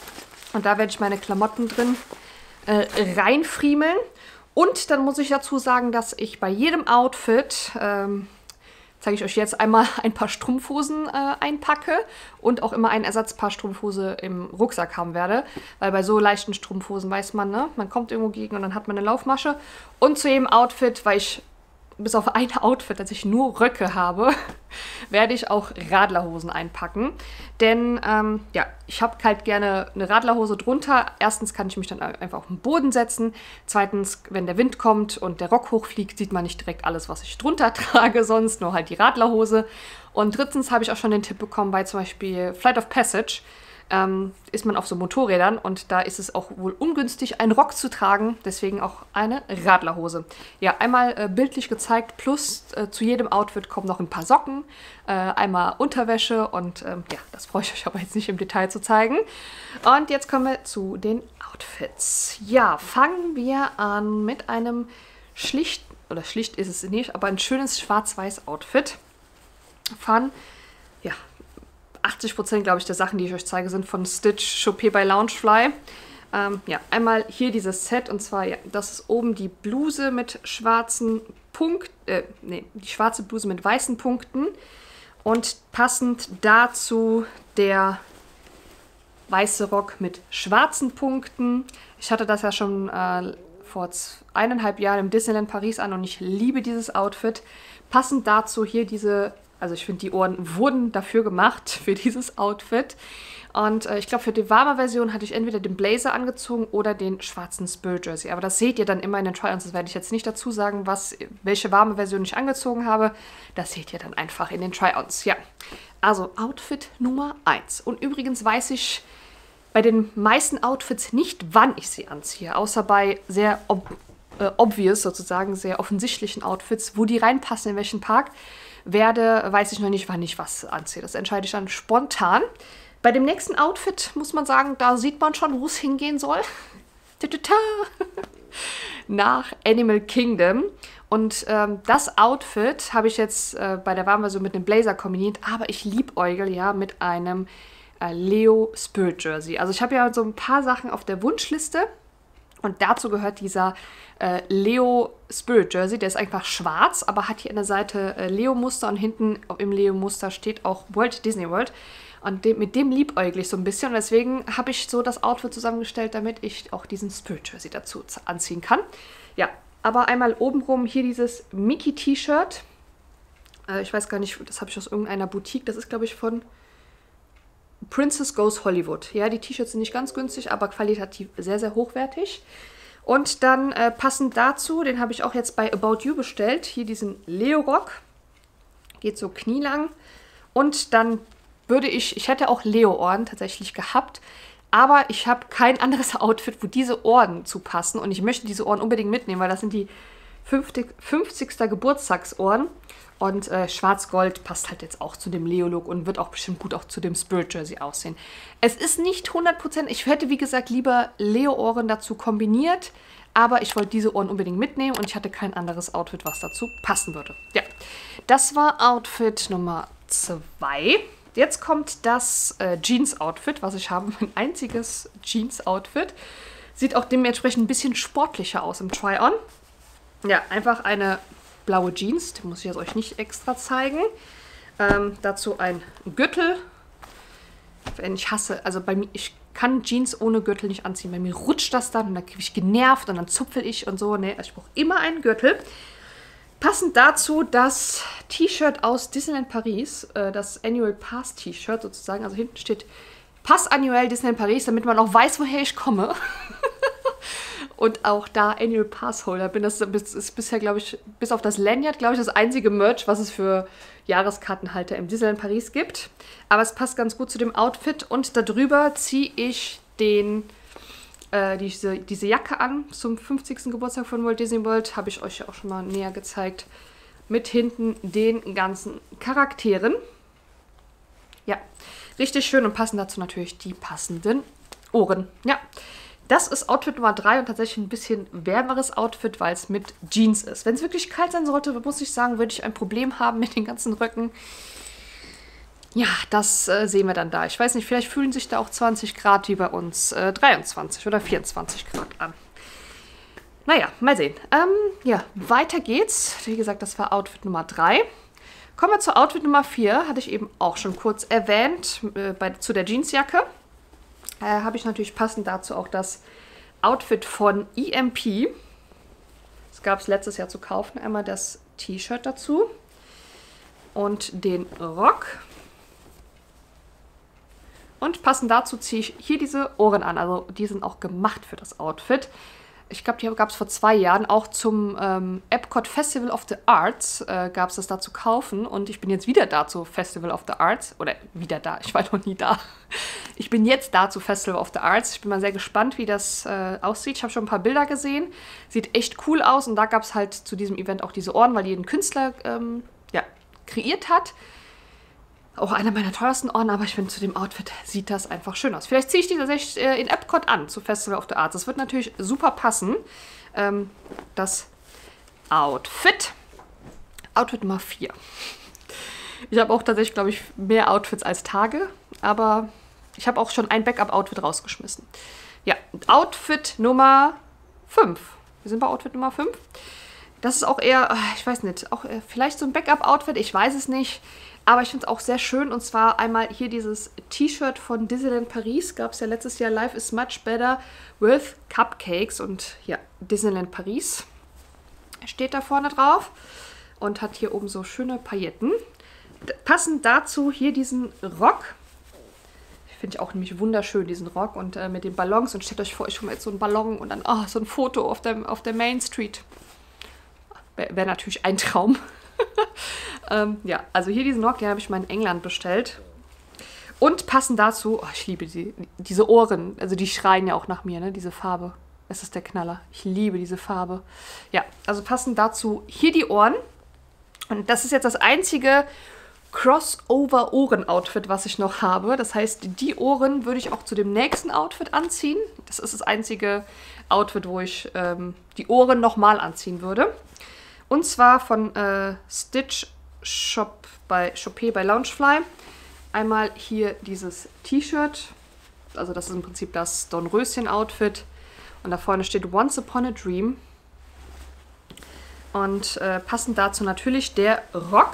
und da werde ich meine Klamotten drin äh, reinfriemeln. Und dann muss ich dazu sagen, dass ich bei jedem Outfit ähm, zeige ich euch jetzt einmal ein paar Strumpfhosen äh, einpacke und auch immer ein Ersatzpaar Strumpfhose im Rucksack haben werde. Weil bei so leichten Strumpfhosen weiß man, ne, man kommt irgendwo gegen und dann hat man eine Laufmasche. Und zu jedem Outfit, weil ich bis auf ein Outfit, dass ich nur Röcke habe, werde ich auch Radlerhosen einpacken. Denn, ähm, ja, ich habe halt gerne eine Radlerhose drunter. Erstens kann ich mich dann einfach auf den Boden setzen. Zweitens, wenn der Wind kommt und der Rock hochfliegt, sieht man nicht direkt alles, was ich drunter trage sonst, nur halt die Radlerhose. Und drittens habe ich auch schon den Tipp bekommen bei zum Beispiel Flight of Passage. Ähm, ist man auf so Motorrädern und da ist es auch wohl ungünstig, einen Rock zu tragen, deswegen auch eine Radlerhose. Ja, einmal äh, bildlich gezeigt, plus äh, zu jedem Outfit kommen noch ein paar Socken, äh, einmal Unterwäsche und ähm, ja, das brauche ich euch aber jetzt nicht im Detail zu zeigen. Und jetzt kommen wir zu den Outfits. Ja, fangen wir an mit einem schlicht, oder schlicht ist es nicht, aber ein schönes schwarz-weiß Outfit von, ja, achtzig Prozent, glaube ich, der Sachen, die ich euch zeige, sind von Stitch Chopé bei Loungefly. Ähm, ja, einmal hier dieses Set und zwar, ja, das ist oben die Bluse mit schwarzen Punkten, äh, nee, die schwarze Bluse mit weißen Punkten und passend dazu der weiße Rock mit schwarzen Punkten. Ich hatte das ja schon äh, vor eineinhalb Jahren im Disneyland Paris an und ich liebe dieses Outfit. Passend dazu hier diese, also ich finde, die Ohren wurden dafür gemacht, für dieses Outfit. Und äh, ich glaube, für die warme Version hatte ich entweder den Blazer angezogen oder den schwarzen Spirit Jersey. Aber das seht ihr dann immer in den Try-Ons. Das werde ich jetzt nicht dazu sagen, was, welche warme Version ich angezogen habe. Das seht ihr dann einfach in den Try-Ons. Ja, also Outfit Nummer eins. Und übrigens weiß ich bei den meisten Outfits nicht, wann ich sie anziehe. Außer bei sehr ob äh, obvious, sozusagen, sehr offensichtlichen Outfits, wo die reinpassen, in welchen Park werde, weiß ich noch nicht, wann ich was anziehe. Das entscheide ich dann spontan. Bei dem nächsten Outfit muss man sagen, da sieht man schon, wo es hingehen soll. Nach Animal Kingdom. Und ähm, das Outfit habe ich jetzt äh, bei der Warmversion mit einem Blazer kombiniert, aber ich liebäugel ja mit einem äh, Leo Spirit Jersey. Also ich habe ja so ein paar Sachen auf der Wunschliste und dazu gehört dieser äh, Leo Spirit Jersey. Der ist einfach schwarz, aber hat hier an der Seite äh, Leo-Muster und hinten im Leo-Muster steht auch Walt Disney World. Und dem, mit dem liebäugel ich so ein bisschen. Und deswegen habe ich so das Outfit zusammengestellt, damit ich auch diesen Spirit Jersey dazu anziehen kann. Ja, aber einmal obenrum hier dieses Mickey-T-Shirt. Äh, ich weiß gar nicht, das habe ich aus irgendeiner Boutique. Das ist, glaube ich, von Princess Goes Hollywood. Ja, die T-Shirts sind nicht ganz günstig, aber qualitativ sehr, sehr hochwertig. Und dann äh, passend dazu, den habe ich auch jetzt bei About You bestellt. Hier diesen Leo-Rock. Geht so knielang. Und dann würde ich, ich hätte auch Leo-Ohren tatsächlich gehabt, aber ich habe kein anderes Outfit, wo diese Ohren zu passen und ich möchte diese Ohren unbedingt mitnehmen, weil das sind die fünfzigsten Geburtstagsohren und äh, Schwarz-Gold passt halt jetzt auch zu dem Leo-Look und wird auch bestimmt gut auch zu dem Spirit Jersey aussehen. Es ist nicht hundert Prozent, ich hätte wie gesagt lieber Leo-Ohren dazu kombiniert, aber ich wollte diese Ohren unbedingt mitnehmen und ich hatte kein anderes Outfit, was dazu passen würde. Ja, das war Outfit Nummer zwei. Jetzt kommt das äh, Jeans-Outfit, was ich habe. Mein einziges Jeans-Outfit. Sieht auch dementsprechend ein bisschen sportlicher aus im Try-On. Ja, einfach eine blaue Jeans. Die muss ich jetzt euch nicht extra zeigen. Ähm, dazu ein Gürtel. Wenn ich hasse, also bei mir, ich kann Jeans ohne Gürtel nicht anziehen. Bei mir rutscht das dann und dann kriege ich genervt und dann zupfel ich und so. Nee, ich brauche immer einen Gürtel. Passend dazu das T-Shirt aus Disneyland Paris, äh, das Annual Pass T-Shirt sozusagen. Also hinten steht Pass Annual Disneyland Paris, damit man auch weiß, woher ich komme. Und auch da Annual Pass Holder bin. Das ist bisher, glaube ich, bis auf das Lanyard, glaube ich, das einzige Merch, was es für Jahreskartenhalter im Disneyland Paris gibt. Aber es passt ganz gut zu dem Outfit. Und darüber ziehe ich den... Äh, diese, diese Jacke an zum fünfzigsten Geburtstag von Walt Disney World. Habe ich euch ja auch schon mal näher gezeigt. Mit hinten den ganzen Charakteren. Ja, richtig schön und passen dazu natürlich die passenden Ohren. Ja, das ist Outfit Nummer drei und tatsächlich ein bisschen wärmeres Outfit, weil es mit Jeans ist. Wenn es wirklich kalt sein sollte, muss ich sagen, würde ich ein Problem haben mit den ganzen Röcken. Ja, das äh, sehen wir dann da. Ich weiß nicht, vielleicht fühlen sich da auch zwanzig Grad wie bei uns äh, dreiundzwanzig oder vierundzwanzig Grad an. Naja, mal sehen. Ähm, ja, weiter geht's. Wie gesagt, das war Outfit Nummer drei. Kommen wir zu Outfit Nummer vier. Hatte ich eben auch schon kurz erwähnt, äh, bei, zu der Jeansjacke. Äh, habe ich natürlich passend dazu auch das Outfit von E M P. Das gab es letztes Jahr zu kaufen. Einmal das T-Shirt dazu und den Rock. Und passend dazu ziehe ich hier diese Ohren an. Also die sind auch gemacht für das Outfit. Ich glaube, die gab es vor zwei Jahren. Auch zum ähm, Epcot Festival of the Arts äh, gab es das da zu kaufen. Und ich bin jetzt wieder da zu Festival of the Arts. Oder wieder da, ich war noch nie da. Ich bin jetzt da zu Festival of the Arts. Ich bin mal sehr gespannt, wie das äh, aussieht. Ich habe schon ein paar Bilder gesehen. Sieht echt cool aus. Und da gab es halt zu diesem Event auch diese Ohren, weil die ein Künstler ähm, ja, kreiert hat. Auch einer meiner teuersten Ohren, aber ich finde, zu dem Outfit sieht das einfach schön aus. Vielleicht ziehe ich die tatsächlich äh, in Epcot an, zu Festival of the Arts. Das wird natürlich super passen. Ähm, das Outfit. Outfit Nummer vier. Ich habe auch tatsächlich, glaube ich, mehr Outfits als Tage, aber ich habe auch schon ein Backup-Outfit rausgeschmissen. Ja, Outfit Nummer fünf. Wir sind bei Outfit Nummer fünf. Das ist auch eher, ich weiß nicht, auch vielleicht so ein Backup-Outfit, ich weiß es nicht. Aber ich finde es auch sehr schön. Und zwar einmal hier dieses T-Shirt von Disneyland Paris. Gab es ja letztes Jahr. Life is much better with Cupcakes. Und ja, Disneyland Paris steht da vorne drauf. Und hat hier oben so schöne Pailletten. Passend dazu hier diesen Rock. Finde ich auch nämlich wunderschön, diesen Rock. Und äh, mit den Ballons. Und stellt euch vor, ich hole mir jetzt so einen Ballon und dann oh, so ein Foto auf der, auf der Main Street. Wäre wär natürlich ein Traum. ähm, ja, also hier diesen Rock, den habe ich mal in England bestellt. Und passend dazu, oh, ich liebe die, diese Ohren, also die schreien ja auch nach mir, ne? Diese Farbe. Es ist der Knaller. Ich liebe diese Farbe. Ja, also passend dazu hier die Ohren. Und das ist jetzt das einzige Crossover-Ohren-Outfit, was ich noch habe. Das heißt, die Ohren würde ich auch zu dem nächsten Outfit anziehen. Das ist das einzige Outfit, wo ich ähm, die Ohren nochmal anziehen würde. Und zwar von äh, Stitch Shop bei Chopé bei Loungefly. Einmal hier dieses T-Shirt. Also das ist im Prinzip das Dornröschen-Outfit. Und da vorne steht Once Upon a Dream. Und äh, passend dazu natürlich der Rock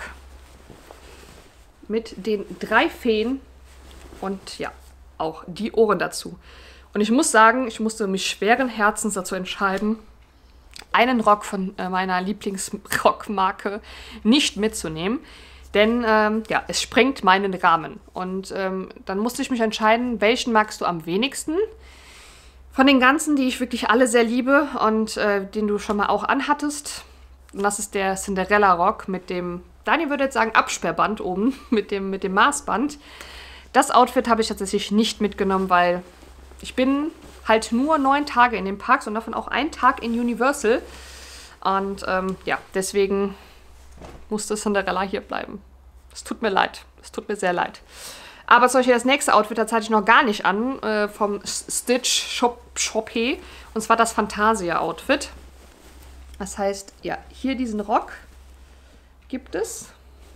mit den drei Feen und ja, auch die Ohren dazu. Und ich muss sagen, ich musste mich schweren Herzens dazu entscheiden, einen Rock von äh, meiner Lieblingsrockmarke nicht mitzunehmen. Denn ähm, ja, es sprengt meinen Rahmen. Und ähm, dann musste ich mich entscheiden, welchen magst du am wenigsten? Von den ganzen, die ich wirklich alle sehr liebe und äh, den du schon mal auch anhattest. Und das ist der Cinderella-Rock mit dem, Daniel würde jetzt sagen, Absperrband oben, mit dem, mit dem Maßband. Das Outfit habe ich tatsächlich nicht mitgenommen, weil ich bin halt nur neun Tage in den Parks und davon auch einen Tag in Universal. Und ähm, ja, deswegen musste Cinderella hier bleiben. Es tut mir leid. Es tut mir sehr leid. Aber zum Beispiel das nächste Outfit, das hatte ich noch gar nicht an, äh, vom Stitch Shop Chopé. Und zwar das Fantasia-Outfit. Das heißt, ja, hier diesen Rock gibt es.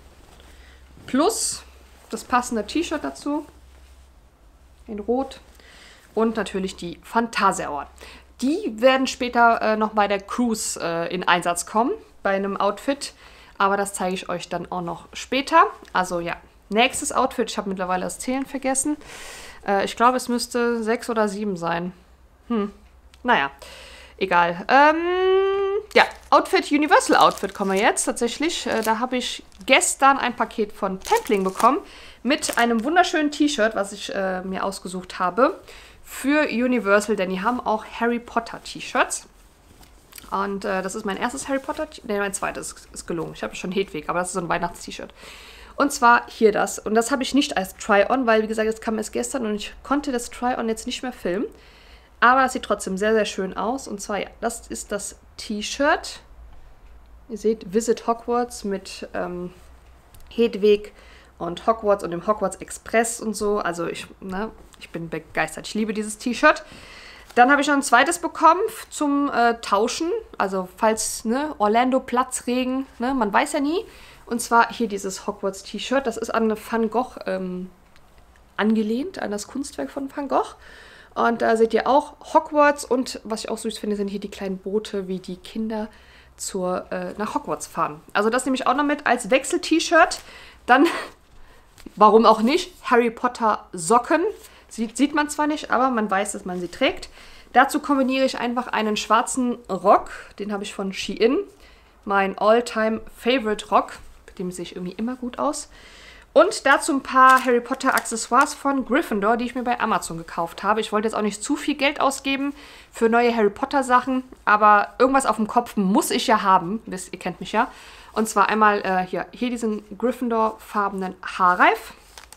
Plus das passende T-Shirt dazu. In Rot. Und natürlich die Fantasia-Ohren. Die werden später äh, noch bei der Cruise äh, in Einsatz kommen. Bei einem Outfit. Aber das zeige ich euch dann auch noch später. Also ja, nächstes Outfit. Ich habe mittlerweile das Zählen vergessen. Äh, ich glaube, es müsste sechs oder sieben sein. Hm, naja, egal. Ähm, ja, Outfit, Universal Outfit kommen wir jetzt tatsächlich. Äh, da habe ich gestern ein Paket von Pampling bekommen. Mit einem wunderschönen T-Shirt, was ich äh, mir ausgesucht habe. Für Universal, denn die haben auch Harry Potter T-Shirts. Und äh, das ist mein erstes Harry Potter, ne, mein zweites ist gelungen. Ich habe schon Hedwig, aber das ist so ein Weihnachts-T-Shirt. Und zwar hier das. Und das habe ich nicht als Try-On, weil, wie gesagt, das kam erst gestern und ich konnte das Try-On jetzt nicht mehr filmen. Aber das sieht trotzdem sehr, sehr schön aus. Und zwar, ja, das ist das T-Shirt. Ihr seht Visit Hogwarts mit ähm, Hedwig und Hogwarts und dem Hogwarts Express und so. Also ich, ne, ich bin begeistert. Ich liebe dieses T-Shirt. Dann habe ich noch ein zweites bekommen zum äh, Tauschen. Also falls, ne, Orlando Platzregen, ne, man weiß ja nie. Und zwar hier dieses Hogwarts T-Shirt. Das ist an Van Gogh ähm, angelehnt, an das Kunstwerk von Van Gogh. Und da seht ihr auch Hogwarts. Und was ich auch süß finde, sind hier die kleinen Boote, wie die Kinder zur, äh, nach Hogwarts fahren. Also das nehme ich auch noch mit als Wechsel-T-Shirt. Dann, warum auch nicht, Harry Potter Socken. Sieht, sieht man zwar nicht, aber man weiß, dass man sie trägt. Dazu kombiniere ich einfach einen schwarzen Rock. Den habe ich von Shein. Mein All-Time-Favorite Rock. Mit dem sehe ich irgendwie immer gut aus. Und dazu ein paar Harry Potter Accessoires von Gryffindor, die ich mir bei Amazon gekauft habe. Ich wollte jetzt auch nicht zu viel Geld ausgeben für neue Harry Potter Sachen. Aber irgendwas auf dem Kopf muss ich ja haben. Ihr kennt mich ja. Und zwar einmal äh, hier, hier diesen Gryffindor-farbenen Haarreif.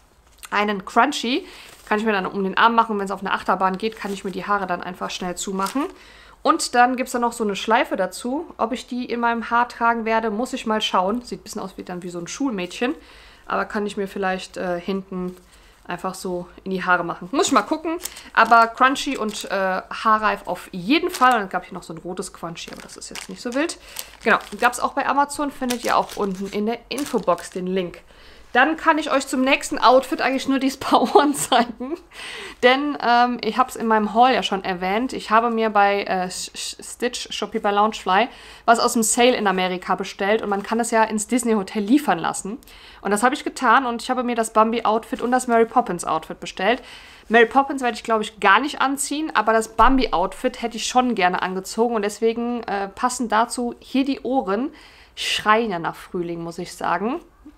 Einen Crunchy. Kann ich mir dann um den Arm machen. Wenn es auf eine Achterbahn geht, kann ich mir die Haare dann einfach schnell zumachen. Und dann gibt es da noch so eine Schleife dazu. Ob ich die in meinem Haar tragen werde, muss ich mal schauen. Sieht ein bisschen aus wie, dann wie so ein Schulmädchen. Aber kann ich mir vielleicht äh, hinten einfach so in die Haare machen. Muss ich mal gucken. Aber Crunchy und äh, Haarreif auf jeden Fall. Und dann gab es hier noch so ein rotes Crunchy, aber das ist jetzt nicht so wild. Genau, gab es auch bei Amazon. Findet ihr auch unten in der Infobox den Link. Dann kann ich euch zum nächsten Outfit eigentlich nur die Spa-Ohren zeigen. Denn ähm, ich habe es in meinem Haul ja schon erwähnt. Ich habe mir bei äh, Stitch Chopé bei Loungefly was aus dem Sale in Amerika bestellt. Und man kann das ja ins Disney Hotel liefern lassen. Und das habe ich getan. Und ich habe mir das Bambi-Outfit und das Mary Poppins-Outfit bestellt. Mary Poppins werde ich, glaube ich, gar nicht anziehen. Aber das Bambi-Outfit hätte ich schon gerne angezogen. Und deswegen äh, passend dazu hier die Ohren. Schreien ja nach Frühling, muss ich sagen.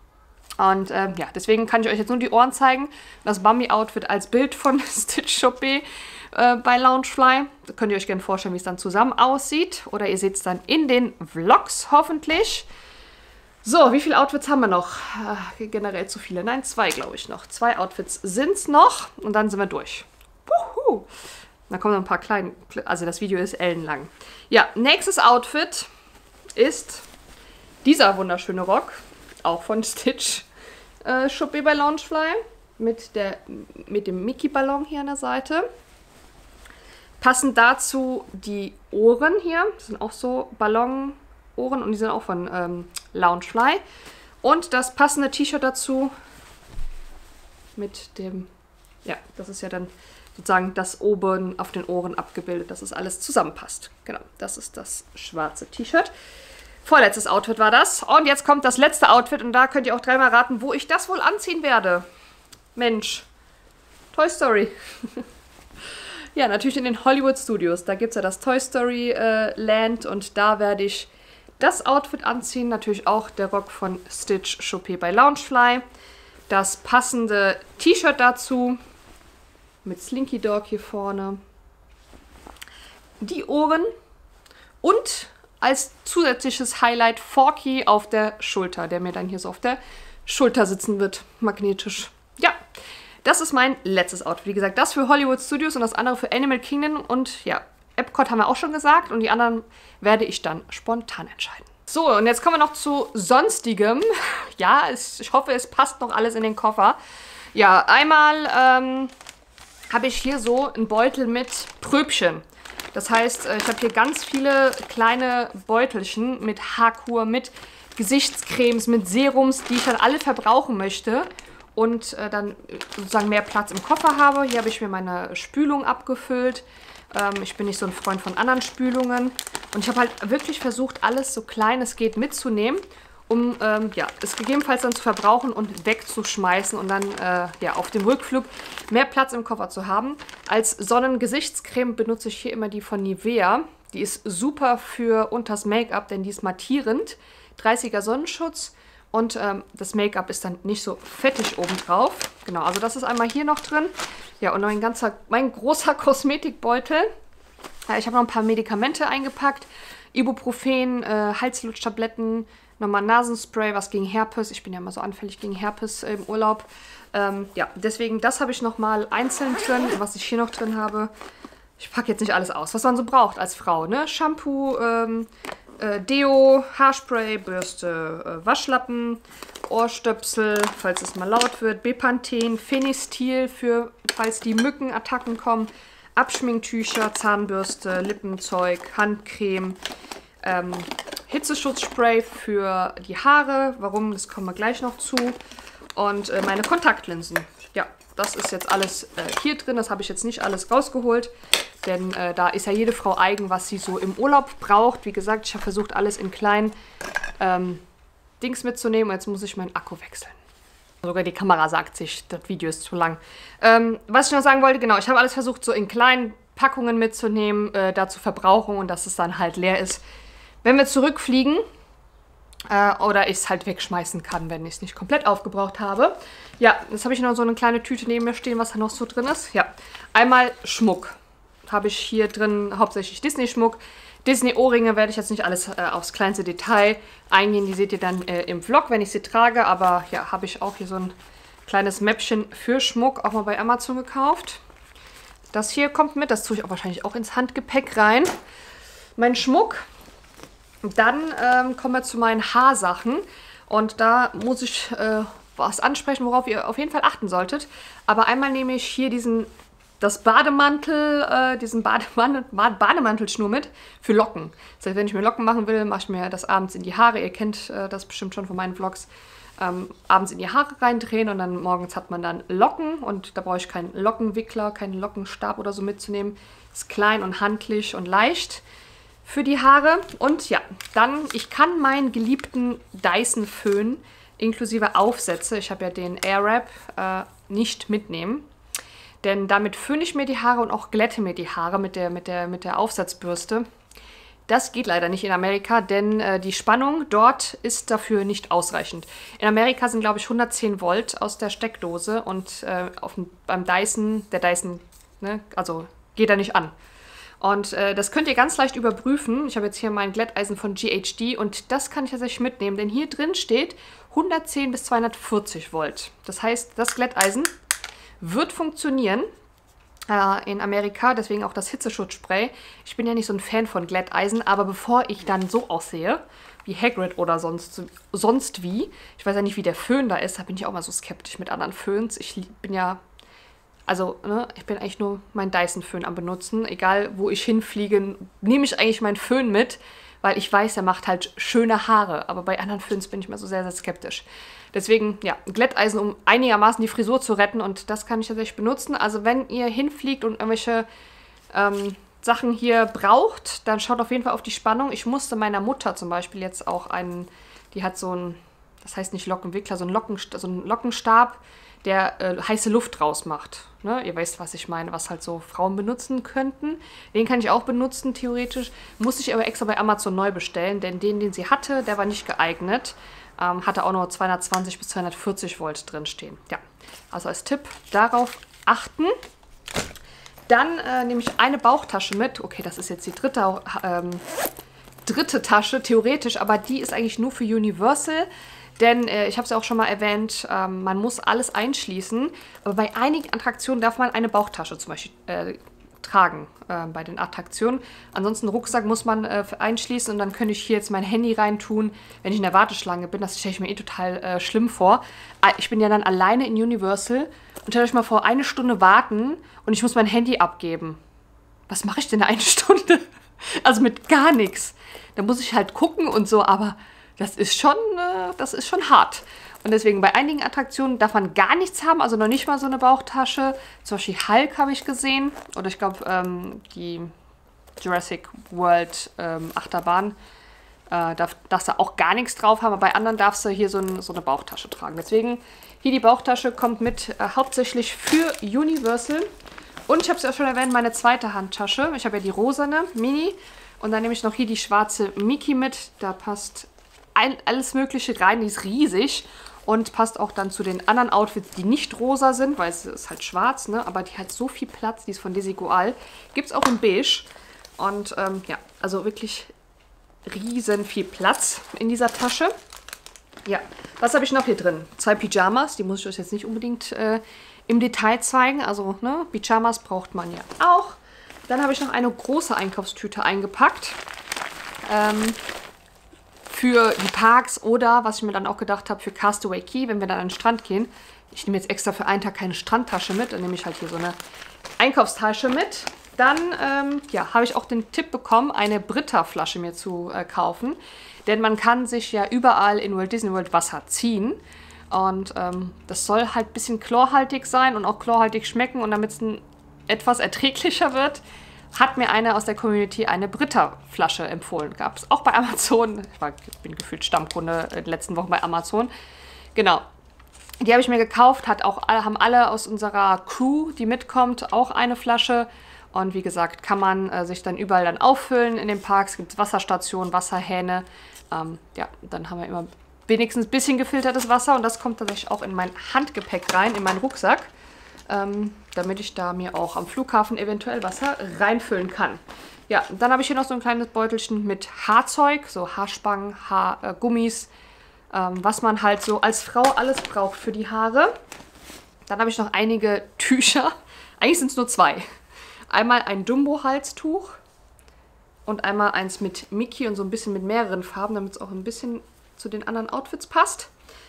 Und ähm, ja, deswegen kann ich euch jetzt nur die Ohren zeigen. Das Bambi-Outfit als Bild von Stitch Chopé äh, bei Loungefly. Da könnt ihr euch gerne vorstellen, wie es dann zusammen aussieht. Oder ihr seht es dann in den Vlogs hoffentlich. So, wie viele Outfits haben wir noch? Äh, generell zu viele. Nein, zwei, glaube ich, noch. Zwei Outfits sind es noch und dann sind wir durch. Wuhu. Dann kommen noch ein paar kleine, also das Video ist ellenlang. Ja, nächstes Outfit ist dieser wunderschöne Rock, auch von Stitch äh, Chopé bei Loungefly, mit, der, mit dem Mickey-Ballon hier an der Seite. Passend dazu die Ohren hier, das sind auch so Ballonohren und die sind auch von ähm, Loungefly. Und das passende T-Shirt dazu mit dem, ja, das ist ja dann sozusagen das oben auf den Ohren abgebildet, dass es alles zusammenpasst. Genau, das ist das schwarze T-Shirt. Vorletztes Outfit war das. Und jetzt kommt das letzte Outfit und da könnt ihr auch dreimal raten, wo ich das wohl anziehen werde. Mensch, Toy Story. Ja, natürlich in den Hollywood Studios. Da gibt es ja das Toy Story äh, Land und da werde ich das Outfit anziehen. Natürlich auch der Rock von Stitch Chopé bei Loungefly. Das passende T-Shirt dazu mit Slinky Dog hier vorne. Die Ohren und als zusätzliches Highlight Forky auf der Schulter, der mir dann hier so auf der Schulter sitzen wird, magnetisch. Ja, das ist mein letztes Outfit. Wie gesagt, das für Hollywood Studios und das andere für Animal Kingdom. Und ja, Epcot haben wir auch schon gesagt. Und die anderen werde ich dann spontan entscheiden. So, und jetzt kommen wir noch zu Sonstigem. Ja, es, ich hoffe, es passt noch alles in den Koffer. Ja, einmal ähm, habe ich hier so einen Beutel mit Pröbchen. Das heißt, ich habe hier ganz viele kleine Beutelchen mit Haarkur, mit Gesichtscremes, mit Serums, die ich dann alle verbrauchen möchte. Und äh, dann sozusagen mehr Platz im Koffer habe. Hier habe ich mir meine Spülung abgefüllt. Ähm, ich bin nicht so ein Freund von anderen Spülungen. Und ich habe halt wirklich versucht, alles so klein es geht mitzunehmen, um ähm, ja, es gegebenenfalls dann zu verbrauchen und wegzuschmeißen und dann äh, ja, auf dem Rückflug mehr Platz im Koffer zu haben. Als Sonnengesichtscreme benutze ich hier immer die von Nivea. Die ist super für unters Make-up, denn die ist mattierend. dreißiger Sonnenschutz. Und ähm, das Make-up ist dann nicht so fettig obendrauf. Genau, also das ist einmal hier noch drin. Ja, und mein ganzer, mein großer Kosmetikbeutel. Ja, ich habe noch ein paar Medikamente eingepackt. Ibuprofen, äh, Halslutschtabletten, nochmal Nasenspray, was gegen Herpes. Ich bin ja immer so anfällig gegen Herpes äh, im Urlaub. Ähm, ja, deswegen, das habe ich nochmal einzeln drin. Was ich hier noch drin habe, ich packe jetzt nicht alles aus, was man so braucht als Frau, ne? Shampoo, ähm, Äh, Deo, Haarspray, Bürste, äh, Waschlappen, Ohrstöpsel, falls es mal laut wird, Bepanthen, Fenistil für, falls die Mückenattacken kommen, Abschminktücher, Zahnbürste, Lippenzeug, Handcreme, ähm, Hitzeschutzspray für die Haare, warum, das kommen wir gleich noch zu, und äh, meine Kontaktlinsen. Ja, das ist jetzt alles äh, hier drin, das habe ich jetzt nicht alles rausgeholt. Denn äh, da ist ja jede Frau eigen, was sie so im Urlaub braucht. Wie gesagt, ich habe versucht, alles in kleinen ähm, Dings mitzunehmen. Und jetzt muss ich meinen Akku wechseln. Sogar die Kamera sagt sich, das Video ist zu lang. Ähm, was ich noch sagen wollte, genau, ich habe alles versucht, so in kleinen Packungen mitzunehmen, äh, da zu verbrauchen und dass es dann halt leer ist, wenn wir zurückfliegen. Äh, oder ich es halt wegschmeißen kann, wenn ich es nicht komplett aufgebraucht habe. Ja, jetzt habe ich noch so eine kleine Tüte neben mir stehen, was da noch so drin ist. Ja, einmal Schmuck. Habe ich hier drin hauptsächlich Disney-Schmuck. Disney-Ohrringe werde ich jetzt nicht alles äh, aufs kleinste Detail eingehen. Die seht ihr dann äh, im Vlog, wenn ich sie trage. Aber ja, habe ich auch hier so ein kleines Mäppchen für Schmuck auch mal bei Amazon gekauft. Das hier kommt mit. Das tue ich auch wahrscheinlich auch ins Handgepäck rein. Mein Schmuck. Dann ähm, kommen wir zu meinen Haarsachen. Und da muss ich äh, was ansprechen, worauf ihr auf jeden Fall achten solltet. Aber einmal nehme ich hier diesen... das Bademantel, äh, diesen Bademantel, Bademantelschnur mit für Locken. Das heißt, wenn ich mir Locken machen will, mache ich mir das abends in die Haare. Ihr kennt äh, das bestimmt schon von meinen Vlogs. Ähm, abends in die Haare reindrehen und dann morgens hat man dann Locken. Und da brauche ich keinen Lockenwickler, keinen Lockenstab oder so mitzunehmen. Ist klein und handlich und leicht für die Haare. Und ja, dann, ich kann meinen geliebten Dyson-Föhn inklusive Aufsätze, ich habe ja den Airwrap, äh, nicht mitnehmen. Denn damit föhne ich mir die Haare und auch glätte mir die Haare mit der, mit der, mit der Aufsatzbürste. Das geht leider nicht in Amerika, denn äh, die Spannung dort ist dafür nicht ausreichend. In Amerika sind, glaube ich, hundertzehn Volt aus der Steckdose und äh, auf dem, beim Dyson, der Dyson, ne, also geht er nicht an. Und äh, das könnt ihr ganz leicht überprüfen. Ich habe jetzt hier mein Glätteisen von G H D und das kann ich tatsächlich mitnehmen, denn hier drin steht hundertzehn bis zweihundertvierzig Volt. Das heißt, das Glätteisen wird funktionieren äh, in Amerika, deswegen auch das Hitzeschutzspray. Ich bin ja nicht so ein Fan von Glätteisen, aber bevor ich dann so aussehe, wie Hagrid oder sonst, sonst wie, ich weiß ja nicht, wie der Föhn da ist, da bin ich auch mal so skeptisch mit anderen Föhns. Ich bin ja... Also, ne, ich bin eigentlich nur meinen Dyson-Föhn am benutzen. Egal, wo ich hinfliege, nehme ich eigentlich meinen Föhn mit, weil ich weiß, der macht halt schöne Haare. Aber bei anderen Föhns bin ich mal so sehr, sehr skeptisch. Deswegen, ja, Glätteisen, um einigermaßen die Frisur zu retten. Und das kann ich tatsächlich benutzen. Also, wenn ihr hinfliegt und irgendwelche ähm, Sachen hier braucht, dann schaut auf jeden Fall auf die Spannung. Ich musste meiner Mutter zum Beispiel jetzt auch einen, die hat so einen, das heißt nicht Lockenwickler, so einen, Locken, so einen Lockenstab, der äh, heiße Luft rausmacht. Ne? Ihr wisst, was ich meine, was halt so Frauen benutzen könnten. Den kann ich auch benutzen, theoretisch. Musste ich aber extra bei Amazon neu bestellen, denn den, den sie hatte, der war nicht geeignet. Ähm, hatte auch nur zweihundertzwanzig bis zweihundertvierzig Volt drinstehen. Ja, also als Tipp darauf achten. Dann äh, nehme ich eine Bauchtasche mit. Okay, das ist jetzt die dritte, ähm, dritte Tasche, theoretisch, aber die ist eigentlich nur für Universal. Denn, äh, ich habe es ja auch schon mal erwähnt, ähm, man muss alles einschließen. Aber bei einigen Attraktionen darf man eine Bauchtasche zum Beispiel äh, tragen, äh, bei den Attraktionen. Ansonsten Rucksack muss man äh, einschließen und dann könnte ich hier jetzt mein Handy reintun, wenn ich in der Warteschlange bin. Das stelle ich mir eh total äh, schlimm vor. Ich bin ja dann alleine in Universal und stellt euch mal vor, eine Stunde warten und ich muss mein Handy abgeben. Was mache ich denn eine Stunde? Also mit gar nichts. Da muss ich halt gucken und so, aber... Das ist schon, äh, das ist schon hart. Und deswegen bei einigen Attraktionen darf man gar nichts haben, also noch nicht mal so eine Bauchtasche. Zum Beispiel Hulk habe ich gesehen. Oder ich glaube, ähm, die Jurassic World ähm, Achterbahn. Äh, darf, darfst du auch gar nichts drauf haben, aber bei anderen darfst du hier so, ein, so eine Bauchtasche tragen. Deswegen, hier die Bauchtasche kommt mit äh, hauptsächlich für Universal. Und ich habe es ja schon erwähnt, meine zweite Handtasche. Ich habe ja die rosane Mini. Und dann nehme ich noch hier die schwarze Mickey mit. Da passt... Ein, alles Mögliche rein, die ist riesig und passt auch dann zu den anderen Outfits, die nicht rosa sind, weil es ist halt schwarz, ne? Aber die hat so viel Platz, die ist von Desigual. Gibt es auch in beige und ähm, ja, also wirklich riesen viel Platz in dieser Tasche. Ja, was habe ich noch hier drin? Zwei Pyjamas, die muss ich euch jetzt nicht unbedingt äh, im Detail zeigen, also ne, Pyjamas braucht man ja auch. Dann habe ich noch eine große Einkaufstüte eingepackt. Ähm... für die Parks oder, was ich mir dann auch gedacht habe, für Castaway Cay, wenn wir dann an den Strand gehen. Ich nehme jetzt extra für einen Tag keine Strandtasche mit, dann nehme ich halt hier so eine Einkaufstasche mit. Dann ähm, ja, habe ich auch den Tipp bekommen, eine Brita-Flasche mir zu äh, kaufen. Denn man kann sich ja überall in Walt Disney World Wasser ziehen. Und ähm, das soll halt ein bisschen chlorhaltig sein und auch chlorhaltig schmecken. Und damit es etwas erträglicher wird, hat mir eine aus der Community eine Brita-Flasche empfohlen. Gab es auch bei Amazon. Ich, war, ich bin gefühlt Stammkunde in den letzten Wochen bei Amazon. Genau. Die habe ich mir gekauft. Hat auch, haben alle aus unserer Crew, die mitkommt, auch eine Flasche. Und wie gesagt, kann man äh, sich dann überall dann auffüllen in den Parks. Gibt es Wasserstationen, Wasserhähne. Ähm, ja, dann haben wir immer wenigstens ein bisschen gefiltertes Wasser. Und das kommt tatsächlich auch in mein Handgepäck rein, in meinen Rucksack. Ähm, damit ich da mir auch am Flughafen eventuell Wasser reinfüllen kann. Ja, dann habe ich hier noch so ein kleines Beutelchen mit Haarzeug, so Haarspangen, Haargummis, äh, ähm, was man halt so als Frau alles braucht für die Haare. Dann habe ich noch einige Tücher, eigentlich sind es nur zwei. Einmal ein Dumbo-Halstuch und einmal eins mit Mickey und so ein bisschen mit mehreren Farben, damit es auch ein bisschen zu den anderen Outfits passt.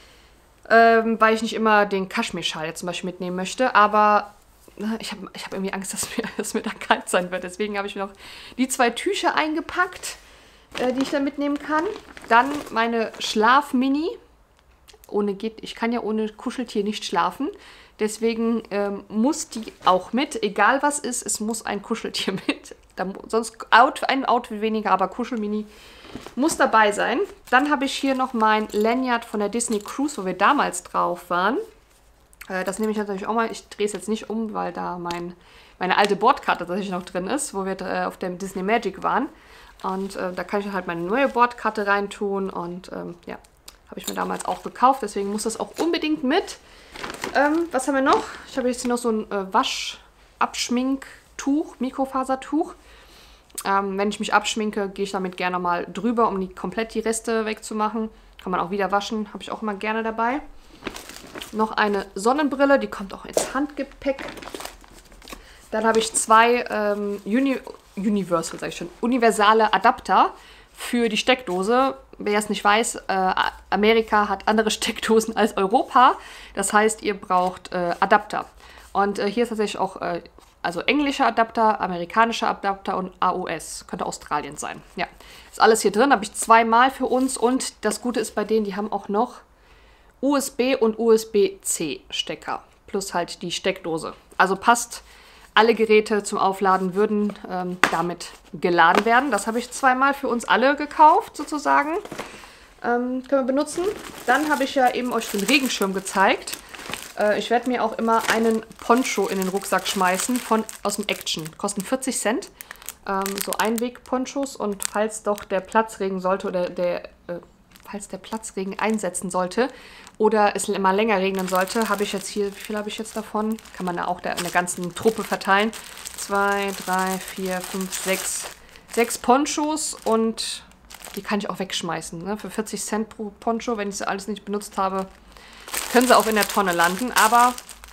Ähm, weil ich nicht immer den Kaschmirschal jetzt zum Beispiel mitnehmen möchte. Aber ich habe ich hab irgendwie Angst, dass mir, dass mir da kalt sein wird. Deswegen habe ich mir noch die zwei Tücher eingepackt, äh, die ich dann mitnehmen kann. Dann meine Schlafmini. Ohne geht, ich kann ja ohne Kuscheltier nicht schlafen. Deswegen ähm, muss die auch mit. Egal was ist, es muss ein Kuscheltier mit. Da, sonst out, ein Outfit weniger, aber Kuschelmini muss dabei sein. Dann habe ich hier noch mein Lanyard von der Disney Cruise, wo wir damals drauf waren. Äh, das nehme ich natürlich auch mal. Ich drehe es jetzt nicht um, weil da mein, meine alte Bordkarte tatsächlich noch drin ist, wo wir äh, auf dem Disney Magic waren. Und äh, da kann ich halt meine neue Bordkarte reintun. Und ähm, ja, habe ich mir damals auch gekauft. Deswegen muss das auch unbedingt mit. Ähm, was haben wir noch? Ich habe jetzt hier noch so ein äh, Waschabschminktuch, Mikrofasertuch. Ähm, wenn ich mich abschminke, gehe ich damit gerne mal drüber, um die, komplett die Reste wegzumachen. Kann man auch wieder waschen, habe ich auch immer gerne dabei. Noch eine Sonnenbrille, die kommt auch ins Handgepäck. Dann habe ich zwei ähm, Uni Universal, sag ich schon, universale Adapter für die Steckdose. Wer es nicht weiß, äh, Amerika hat andere Steckdosen als Europa. Das heißt, ihr braucht äh, Adapter. Und äh, hier ist tatsächlich auch äh, also englischer Adapter, amerikanischer Adapter und A U S. Könnte Australien sein. Ja, ist alles hier drin. Habe ich zweimal für uns. Und das Gute ist bei denen, die haben auch noch U S B und U S B C Stecker. Plus halt die Steckdose. Also passt, alle Geräte zum Aufladen würden ähm, damit geladen werden. Das habe ich zweimal für uns alle gekauft, sozusagen. Ähm, können wir benutzen. Dann habe ich ja eben euch den Regenschirm gezeigt. Äh, ich werde mir auch immer einen Poncho in den Rucksack schmeißen von, aus dem Action. Kosten vierzig Cent. Ähm, so Einweg-Ponchos. Und falls doch der Platzregen sollte oder der, äh, falls der Platzregen einsetzen sollte oder es immer länger regnen sollte, habe ich jetzt hier, wie viel habe ich jetzt davon? Kann man da auch der, in der ganzen Truppe verteilen. Zwei, drei, vier, fünf, sechs. Sechs Ponchos und die kann ich auch wegschmeißen. Ne? Für vierzig Cent pro Poncho, wenn ich sie alles nicht benutzt habe, können sie auch in der Tonne landen. Aber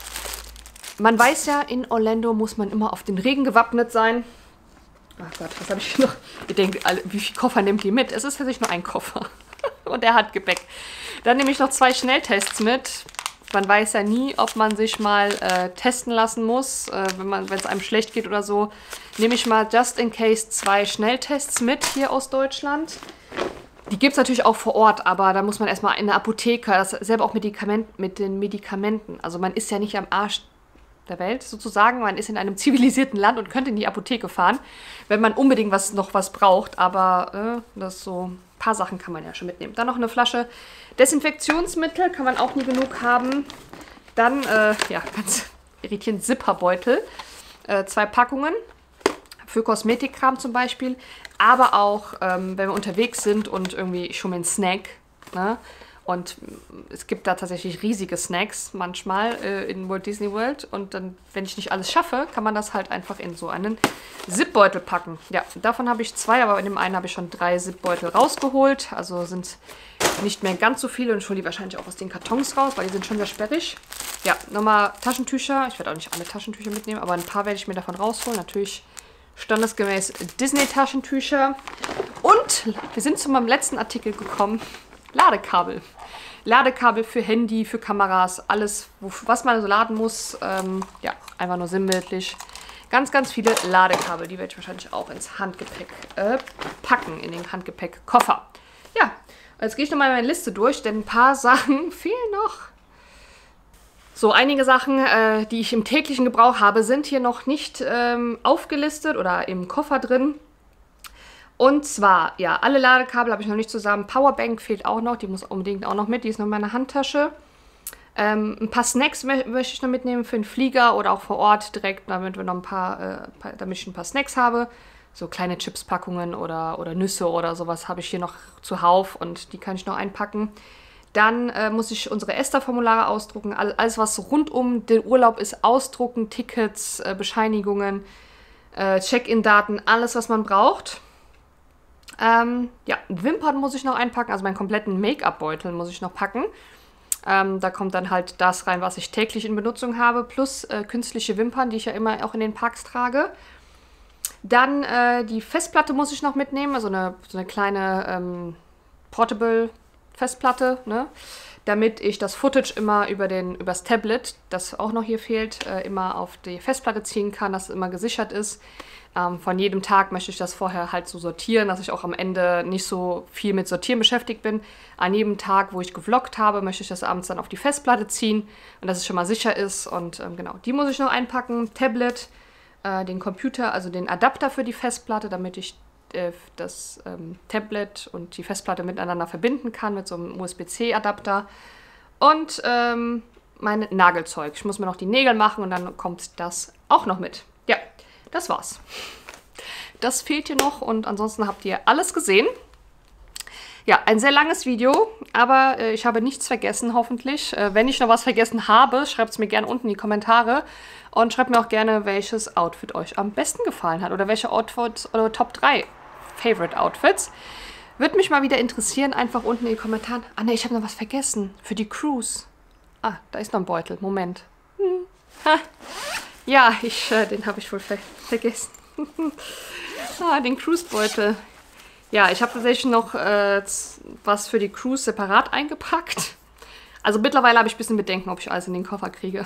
man weiß ja, in Orlando muss man immer auf den Regen gewappnet sein. Ach Gott, was habe ich hier noch? Ihr denkt, wie viele Koffer nimmt ihr mit? Es ist tatsächlich nur ein Koffer. Und er hat Gepäck. Dann nehme ich noch zwei Schnelltests mit. Man weiß ja nie, ob man sich mal äh, testen lassen muss, äh, wenn man, wenn es einem schlecht geht oder so. Nehme ich mal just in case zwei Schnelltests mit hier aus Deutschland. Die gibt es natürlich auch vor Ort, aber da muss man erstmal in der Apotheke, dasselbe auch Medikament, mit den Medikamenten. Also man ist ja nicht am Arsch der Welt sozusagen. Man ist in einem zivilisierten Land und könnte in die Apotheke fahren, wenn man unbedingt was, noch was braucht. Aber äh, das so ein paar Sachen kann man ja schon mitnehmen. Dann noch eine Flasche Desinfektionsmittel, kann man auch nie genug haben. Dann, äh, ja, ganz irritierend, Zipperbeutel. Äh, zwei Packungen für Kosmetikkram zum Beispiel. Aber auch, ähm, wenn wir unterwegs sind und irgendwie schon mal einen Snack, ne? Und es gibt da tatsächlich riesige Snacks manchmal äh, in Walt Disney World. Und dann, wenn ich nicht alles schaffe, kann man das halt einfach in so einen Zipbeutel packen. Ja, davon habe ich zwei, aber in dem einen habe ich schon drei Zipbeutel rausgeholt. Also sind nicht mehr ganz so viele und ich hole die wahrscheinlich auch aus den Kartons raus, weil die sind schon sehr sperrig. Ja, nochmal Taschentücher. Ich werde auch nicht alle Taschentücher mitnehmen, aber ein paar werde ich mir davon rausholen. Natürlich standesgemäß Disney-Taschentücher. Und wir sind zu meinem letzten Artikel gekommen. Ladekabel. Ladekabel für Handy, für Kameras, alles, wo, was man so laden muss. Ähm, ja, einfach nur sinnbildlich. Ganz, ganz viele Ladekabel. Die werde ich wahrscheinlich auch ins Handgepäck äh, packen, in den Handgepäckkoffer. Ja, jetzt gehe ich nochmal meine Liste durch, denn ein paar Sachen fehlen noch. So, einige Sachen, äh, die ich im täglichen Gebrauch habe, sind hier noch nicht ähm, aufgelistet oder im Koffer drin. Und zwar, ja, alle Ladekabel habe ich noch nicht zusammen. Powerbank fehlt auch noch, die muss unbedingt auch noch mit. Die ist noch in meiner Handtasche. Ähm, ein paar Snacks mö möchte ich noch mitnehmen für den Flieger oder auch vor Ort direkt, damit wir noch ein paar, äh, paar damit ich ein paar Snacks habe. So kleine Chipspackungen oder, oder Nüsse oder sowas habe ich hier noch zuhauf und die kann ich noch einpacken. Dann äh, muss ich unsere ESTA-Formulare ausdrucken. All, alles, was rund um den Urlaub ist, ausdrucken, Tickets, äh, Bescheinigungen, äh, Check-in-Daten, alles, was man braucht. Ähm, ja, Wimpern muss ich noch einpacken, also meinen kompletten Make-up-Beutel muss ich noch packen. Ähm, da kommt dann halt das rein, was ich täglich in Benutzung habe, plus äh, künstliche Wimpern, die ich ja immer auch in den Parks trage. Dann äh, die Festplatte muss ich noch mitnehmen, also eine, so eine kleine ähm, Portable-Festplatte, ne? Damit ich das Footage immer über den, übers Tablet, das auch noch hier fehlt, äh, immer auf die Festplatte ziehen kann, dass es immer gesichert ist. Ähm, von jedem Tag möchte ich das vorher halt so sortieren, dass ich auch am Ende nicht so viel mit Sortieren beschäftigt bin. An jedem Tag, wo ich gevloggt habe, möchte ich das abends dann auf die Festplatte ziehen und dass es schon mal sicher ist. Und ähm, genau, die muss ich noch einpacken. Tablet, äh, den Computer, also den Adapter für die Festplatte, damit ich äh, das ähm, Tablet und die Festplatte miteinander verbinden kann mit so einem U S B C Adapter. Und ähm, mein Nagelzeug. Ich muss mir noch die Nägel machen und dann kommt das auch noch mit. Ja. Das war's. Das fehlt hier noch und ansonsten habt ihr alles gesehen. Ja, ein sehr langes Video, aber äh, ich habe nichts vergessen, hoffentlich. Äh, wenn ich noch was vergessen habe, schreibt es mir gerne unten in die Kommentare. Und schreibt mir auch gerne, welches Outfit euch am besten gefallen hat. Oder welche Outfits oder Top drei Favorite Outfits. Würde mich mal wieder interessieren, einfach unten in den Kommentaren. Ah ne, ich habe noch was vergessen. Für die Cruise. Ah, da ist noch ein Beutel. Moment. Hm. Ha. Ja, ich, äh, den habe ich wohl ver vergessen. Ah, den Cruise-Beutel. Ja, ich habe tatsächlich noch äh, was für die Cruise separat eingepackt. Also mittlerweile habe ich ein bisschen Bedenken, ob ich alles in den Koffer kriege.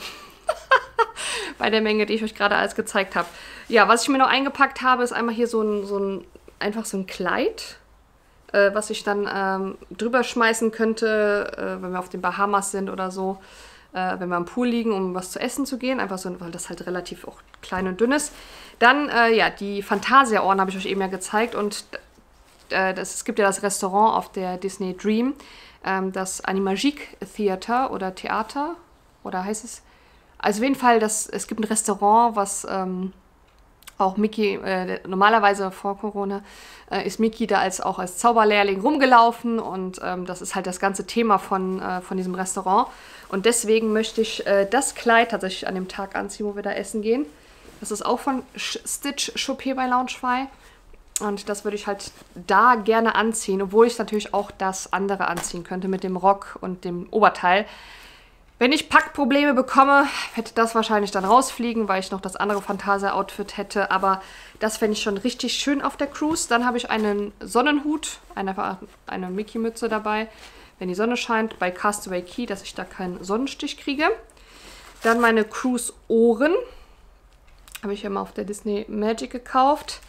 Bei der Menge, die ich euch gerade alles gezeigt habe. Ja, was ich mir noch eingepackt habe, ist einmal hier so ein, so ein einfach so ein Kleid, äh, was ich dann ähm, drüber schmeißen könnte, äh, wenn wir auf den Bahamas sind oder so. Äh, wenn wir am Pool liegen, um was zu essen zu gehen. Einfach so, weil das halt relativ auch klein und dünn ist. Dann, äh, ja, die Fantasia-Ohren habe ich euch eben ja gezeigt. Und äh, das, es gibt ja das Restaurant auf der Disney Dream, ähm, das Animagique Theater oder Theater, oder heißt es? Also auf jeden Fall, das, es gibt ein Restaurant, was ähm, auch Mickey, äh, normalerweise vor Corona, äh, ist Mickey da als, auch als Zauberlehrling rumgelaufen und ähm, das ist halt das ganze Thema von, äh, von diesem Restaurant. Und deswegen möchte ich äh, das Kleid tatsächlich an dem Tag anziehen, wo wir da essen gehen. Das ist auch von Stitch Chopé bei Loungefly. Und das würde ich halt da gerne anziehen, obwohl ich natürlich auch das andere anziehen könnte mit dem Rock und dem Oberteil. Wenn ich Packprobleme bekomme, hätte das wahrscheinlich dann rausfliegen, weil ich noch das andere Fantasia-Outfit hätte. Aber das fände ich schon richtig schön auf der Cruise. Dann habe ich einen Sonnenhut, eine, eine Mickey-Mütze dabei, wenn die Sonne scheint, bei Castaway Cay, dass ich da keinen Sonnenstich kriege. Dann meine Cruise-Ohren. Habe ich ja mal auf der Disney Magic gekauft.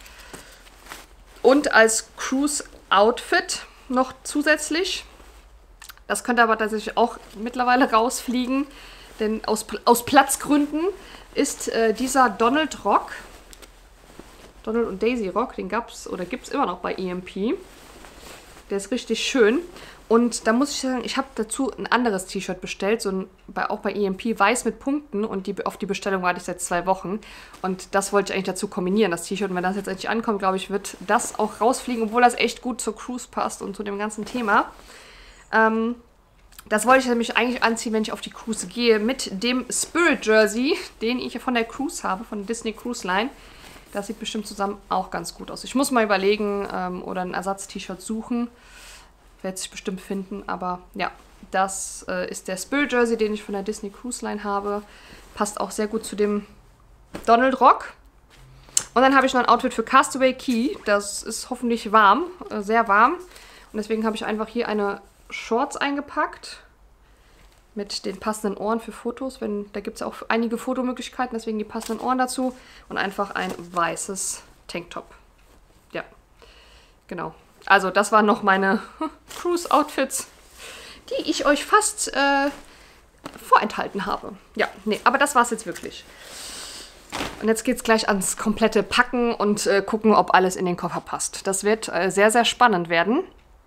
Und als Cruise-Outfit noch zusätzlich. Das könnte aber tatsächlich auch mittlerweile rausfliegen, denn aus, aus Platzgründen ist äh, dieser Donald Rock, Donald und Daisy Rock, den gab es oder gibt es immer noch bei E M P. Der ist richtig schön. Und da muss ich sagen, ich habe dazu ein anderes T-Shirt bestellt, so ein, bei, auch bei E M P, weiß mit Punkten. Und die, auf die Bestellung warte ich seit zwei Wochen. Und das wollte ich eigentlich dazu kombinieren, das T-Shirt. Und wenn das jetzt endlich ankommt, glaube ich, wird das auch rausfliegen, obwohl das echt gut zur Cruise passt und zu dem ganzen Thema. Ähm, das wollte ich nämlich eigentlich anziehen, wenn ich auf die Cruise gehe, mit dem Spirit Jersey, den ich von der Cruise habe, von Disney Cruise Line. Das sieht bestimmt zusammen auch ganz gut aus. Ich muss mal überlegen ähm, oder ein Ersatz-T-Shirt suchen. Wird sich bestimmt finden, aber ja, das äh, ist der Spirit Jersey, den ich von der Disney Cruise Line habe. Passt auch sehr gut zu dem Donald Rock. Und dann habe ich noch ein Outfit für Castaway Cay. Das ist hoffentlich warm, äh, sehr warm. Und deswegen habe ich einfach hier eine Shorts eingepackt mit den passenden Ohren für Fotos. Wenn, da gibt es auch einige Fotomöglichkeiten, deswegen die passenden Ohren dazu. Und einfach ein weißes Tanktop. Ja, genau. Also das waren noch meine Cruise-Outfits, die ich euch fast äh, vorenthalten habe. Ja, nee, aber das war es jetzt wirklich. Und jetzt geht es gleich ans komplette Packen und äh, gucken, ob alles in den Koffer passt. Das wird äh, sehr, sehr spannend werden.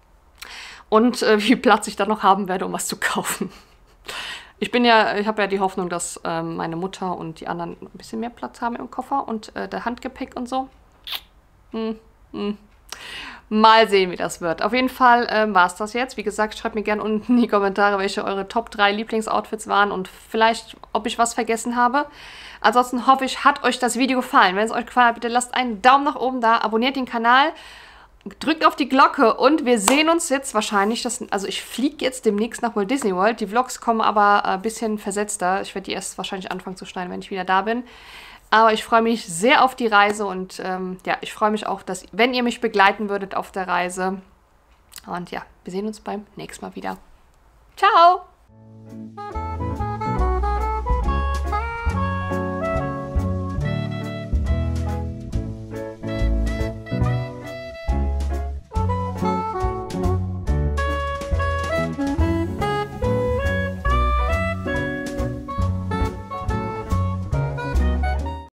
Und äh, wie viel Platz ich dann noch haben werde, um was zu kaufen. Ich bin ja, ich habe ja die Hoffnung, dass äh, meine Mutter und die anderen ein bisschen mehr Platz haben im Koffer und äh, der Handgepäck und so. Hm, hm. Mal sehen, wie das wird. Auf jeden Fall ähm, war es das jetzt. Wie gesagt, schreibt mir gerne unten in die Kommentare, welche eure Top drei Lieblingsoutfits waren und vielleicht, ob ich was vergessen habe. Ansonsten hoffe ich, hat euch das Video gefallen. Wenn es euch gefallen hat, bitte lasst einen Daumen nach oben da, abonniert den Kanal, drückt auf die Glocke und wir sehen uns jetzt wahrscheinlich, das, also ich fliege jetzt demnächst nach Walt Disney World. Die Vlogs kommen aber ein bisschen versetzter. Ich werde die erst wahrscheinlich anfangen zu schneiden, wenn ich wieder da bin. Aber ich freue mich sehr auf die Reise und ähm, ja, ich freue mich auch, dass, wenn ihr mich begleiten würdet auf der Reise. Und ja, wir sehen uns beim nächsten Mal wieder. Ciao!